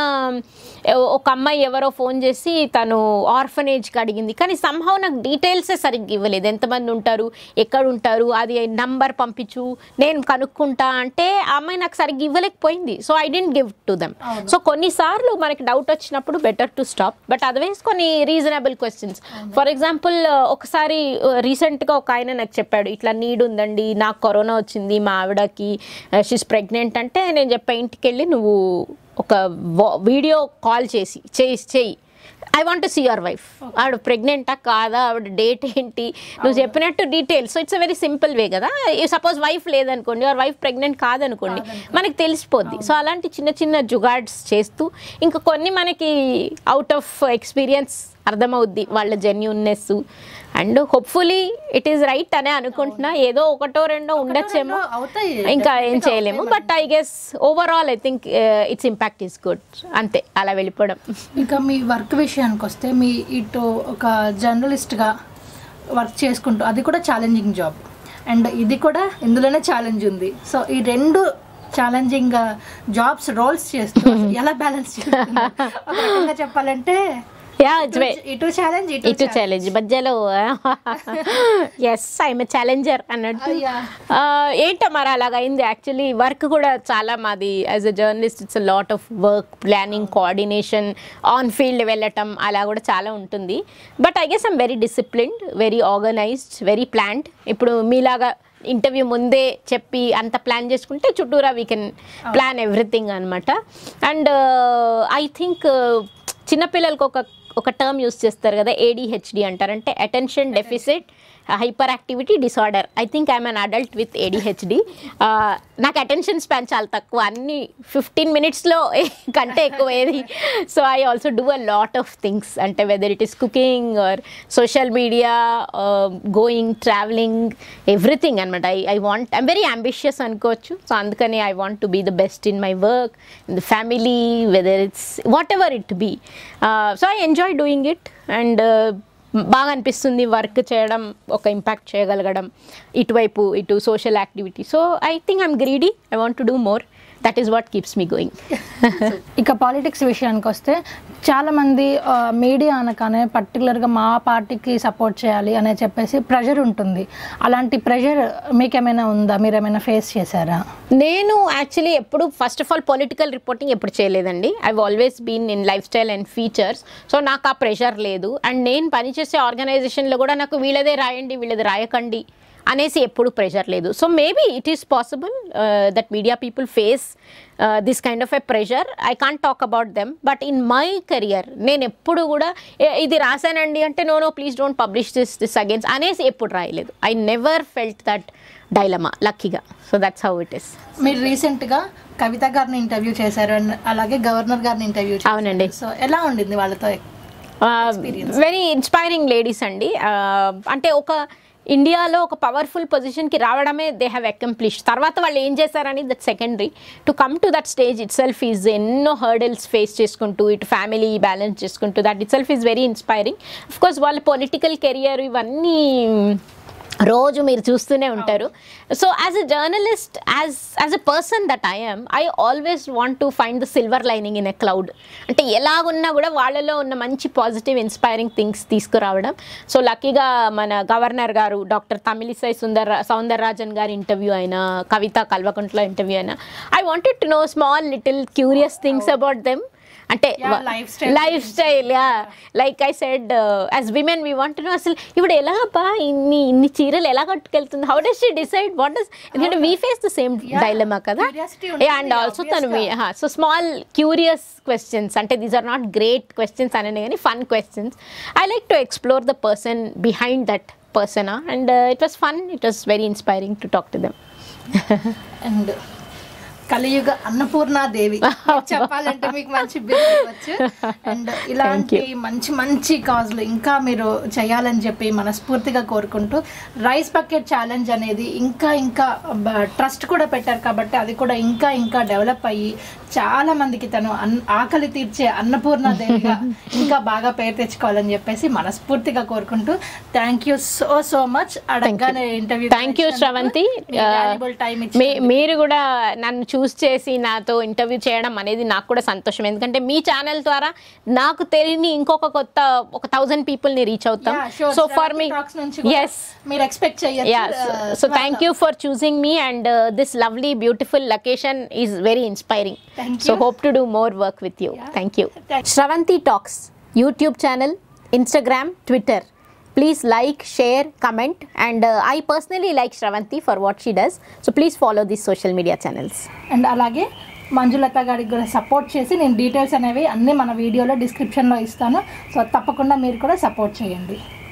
ఒక అమ్మాయి ఎవరో ఫోన్ చేసి తను ఆర్ఫనేజ్కి అడిగింది, కానీ సంహౌ నాకు డీటెయిల్సే సరిగ్గా ఇవ్వలేదు, ఎంతమంది ఉంటారు, ఎక్కడ ఉంటారు, అది నంబర్ పంపించు నేను కనుక్కుంటా అంటే ఆ అమ్మాయి నాకు సరిగ్గా ఇవ్వలేకపోయింది. So I didn't give to them. So కొన్నిసార్లు మనకి డౌట్ వచ్చినప్పుడు better to stop, but otherwise కొన్ని రీజనబుల్ క్వశ్చన్స్. ఫర్ ఎగ్జాంపుల్ ఒకసారి రీసెంట్గా ఒక ఆయన నాకు చెప్పాడు, ఇట్లా నీడ్ ఉందండి, నాకు కరోనా వచ్చింది, మా ఆవిడకి షీస్ ప్రెగ్నెంట్ అంటే నేను చెప్పా ఇంటికి వెళ్ళి నువ్వు ఒక వీడియో కాల్ చేసి చేయి చేయి I want to see your wife, ఆవిడ ప్రెగ్నెంటా కాదా, ఆవిడ డేట్ ఏంటి, నువ్వు చెప్పినట్టు details. So it's a very simple way కదా. సపోజ్ వైఫ్ లేదనుకోండి, యువర్ వైఫ్ ప్రెగ్నెంట్ కాదనుకోండి, మనకి తెలిసిపోద్ది. సో అలాంటి చిన్న చిన్న జుగాడ్స్ చేస్తూ ఇంకా కొన్ని మనకి అవుట్ ఆఫ్ ఎక్స్పీరియన్స్ అర్థమవుద్ది వాళ్ళ genuineness. And hopefully it is right అనే అనుకుంటున్నా. ఏదో ఒకటో రెండో ఉండొచ్చేమో, ఇంకా ఏం చేయలేము. But I guess overall I think its impact is good, అంతే అలా వెళ్ళిపోవడం. ఇంకా మీ వర్క్ విషయానికి వస్తే, మీ ఇటు ఒక జర్నలిస్ట్గా వర్క్ చేసుకుంటూ అది కూడా ఛాలెంజింగ్ జాబ్, అండ్ ఇది కూడా ఇందులోనే ఛాలెంజ్ ఉంది. సో ఈ రెండు ఛాలెంజింగ్ జాబ్స్ రోల్స్ చేస్తూ ఎలా బ్యాలెన్స్ చేస్తున్నారు? ఒక రకంగా చెప్పాలంటే ఇటు ఛాలెంజ్ ఇటు ఛాలెంజ్ మధ్యలో ఎస్ ఐఎమ్ ఏ ఛాలెంజర్ అన్నట్టు. ఏంటో మరి అలాగ అయింది. యాక్చువల్లీ వర్క్ కూడా చాలా మాది as a journalist it's a lot of work, planning, coordination, on field వెళ్ళటం అలా కూడా చాలా ఉంటుంది. But I guess I'm very disciplined, very organised, very planned. ఇప్పుడు మీలాగా ఇంటర్వ్యూ ముందే చెప్పి అంత ప్లాన్ చేసుకుంటే చుట్టూరా వీ కెన్ ప్లాన్ ఎవ్రీథింగ్ అనమాట. అండ్ ఐ థింక్ చిన్నపిల్లలకు ఒక ఒక టర్మ్ యూస్ చేస్తారు కదా, ఏడిహెచ్డి అంటారంటే attention deficit hyper activity disorder. I think I'm an adult with ADHD. నాకు అటెన్షన్ స్పాన్ చాలా తక్కువ, అన్ని ఫిఫ్టీన్ మినిట్స్లో కంటే ఎక్కువ ఏది. So I also do a lot of things, అంటే whether it is cooking or social media, going, travelling, everything అనమాట. I I want I'm very ambitious అనుకోవచ్చు. సో అందుకని I want to be the best in my work, in the family, whether it's whatever it be. So I enjoy doing it and బాగా అనిపిస్తుంది work చేయడం, ఒక impact చేయగలగడం ఇటువైపు ఇటు social activity. So I think I'm greedy, I want to do more. That is what keeps me going. ఇక politics విషయానికి వస్తే చాలామంది మీడియా అనగానే పర్టికులర్గా మా పార్టీకి సపోర్ట్ చేయాలి అనే చెప్పేసి ప్రెషర్ ఉంటుంది. అలాంటి ప్రెషర్ మీకేమైనా ఉందా? మీరు ఏమైనా ఫేస్ చేశారా? నేను యాక్చువల్లీ ఎప్పుడు first of all political reporting ఎప్పుడు చేయలేదండి. I always been in life style and features. So నాకు ఆ ప్రెషర్ లేదు. అండ్ నేను పనిచేసే ఆర్గనైజేషన్లో కూడా నాకు వీళ్ళదే రాయండి వీళ్ళదే రాయకండి అనేసి ఎప్పుడు ప్రెషర్ లేదు. So maybe it is possible that media people face this kind of a pressure. I can't talk about them. But in my career నేను ఎప్పుడు కూడా ఇది రాశానండి అంటే no no please don't publish this this against అనేసి ఎప్పుడు రాయలేదు. I never felt that dilemma, లక్కీగా. So that's how it is. మీరు రీసెంట్గా కవిత గారిని ఇంటర్వ్యూ చేశారు అండ్ అలాగే గవర్నర్ గారిని ఇంటర్వ్యూ చేశారు. అవునండి. సో ఎలా ఉండింది వాళ్ళతో? వెరీ ఇన్స్పైరింగ్ లేడీస్ అండి. అంటే ఒక ఇండియాలో ఒక పవర్ఫుల్ పొజిషన్కి రావడమే దే హ్యావ్ అకంప్లిష్. తర్వాత వాళ్ళు ఏం చేశారని that secondary. To come to that stage itself is ఎన్నో హర్డల్స్ ఫేస్ చేసుకుంటూ ఇటు ఫ్యామిలీ బ్యాలెన్స్ చేసుకుంటూ that itself is very inspiring. Of course వాళ్ళ పొలిటికల్ కెరియర్ ఇవన్నీ రోజు మీరు చూస్తూనే ఉంటారు. So as a journalist, as as a person that I am, I always want to find the silver lining in a cloud. అంటే ఎలాగున్నా కూడా వాళ్ళలో ఉన్న మంచి పాజిటివ్ ఇన్స్పైరింగ్ థింగ్స్ తీసుకురావడం. సో లక్కీగా మన గవర్నర్ గారు డాక్టర్ తమిళిసై సుందర సౌందరరాజన్ గారి ఇంటర్వ్యూ అయినా, కవిత కల్వకుంట్ల ఇంటర్వ్యూ అయినా, I wanted to know small little curious things about them. అంటే life style, yeah, like I said as women we want to know అసలు ఇప్పుడు ఎలా బా ఇన్ని ఇన్ని చీరలు ఎలా కట్టుకెళ్తుంది, how does she decide, what does, ఎందుకంటే we face the same dilemma కదా. అండ్ ఆల్సో తను సో స్మాల్ క్యూరియస్ క్వశ్చన్స్, అంటే these are not great questions అనేది కానీ fun questions. I like to explore the person behind that person and it was fun, it was very inspiring to talk to them. And Kaliyuga Annapurnadevi చెప్పాలంటే మీకు మంచి బిరుదు ఇవ్వచ్చు. And ఇలాంటి మంచి మంచి కాజులు ఇంకా మీరు చేయాలని చెప్పి మనస్ఫూర్తిగా కోరుకుంటూ, రైస్ బకెట్ ఛాలెంజ్ అనేది ఇంకా ఇంకా ట్రస్ట్ కూడా పెట్టారు కాబట్టి అది కూడా ఇంకా ఇంకా డెవలప్ అయ్యి చాలా మందికి తను అన్ ఆకలి తీర్చే అన్నపూర్ణాదేవిగా ఇంకా బాగా పేరు తెచ్చుకోవాలని చెప్పేసి మనస్ఫూర్తిగా కోరుకుంటూ thank you so so much. అడగగానే ఇంటర్వ్యూ థ్యాంక్ యూ శ్రవంతి. మీరు కూడా నన్ను చూస్ చేసి నాతో ఇంటర్వ్యూ చేయడం అనేది నాకు కూడా సంతోషం. ఎందుకంటే మీ ఛానల్ ద్వారా నాకు తెలియని ఇంకొక కొత్త ఒక థౌసండ్ పీపుల్ ని రీచ్ అవుతాం. సో ఫర్ మీ ఎస్ మీరు ఎక్స్పెక్ట్ చేయొచ్చు. So thank you for choosing me and this lovely beautiful location is very inspiring. So hope to do more work with you. Thank you. Sravanthi talks YouTube channel, Instagram, Twitter. Please like, share, comment, and uh, I personally like Shravanti for what she does. So please follow these social media channels. And అలాగే మంజులత గారికి కూడా support చేసి నేను details అనేవి అన్నీ మన వీడియోలో డిస్క్రిప్షన్లో ఇస్తాను. సో తప్పకుండా మీరు కూడా సపోర్ట్ చేయండి.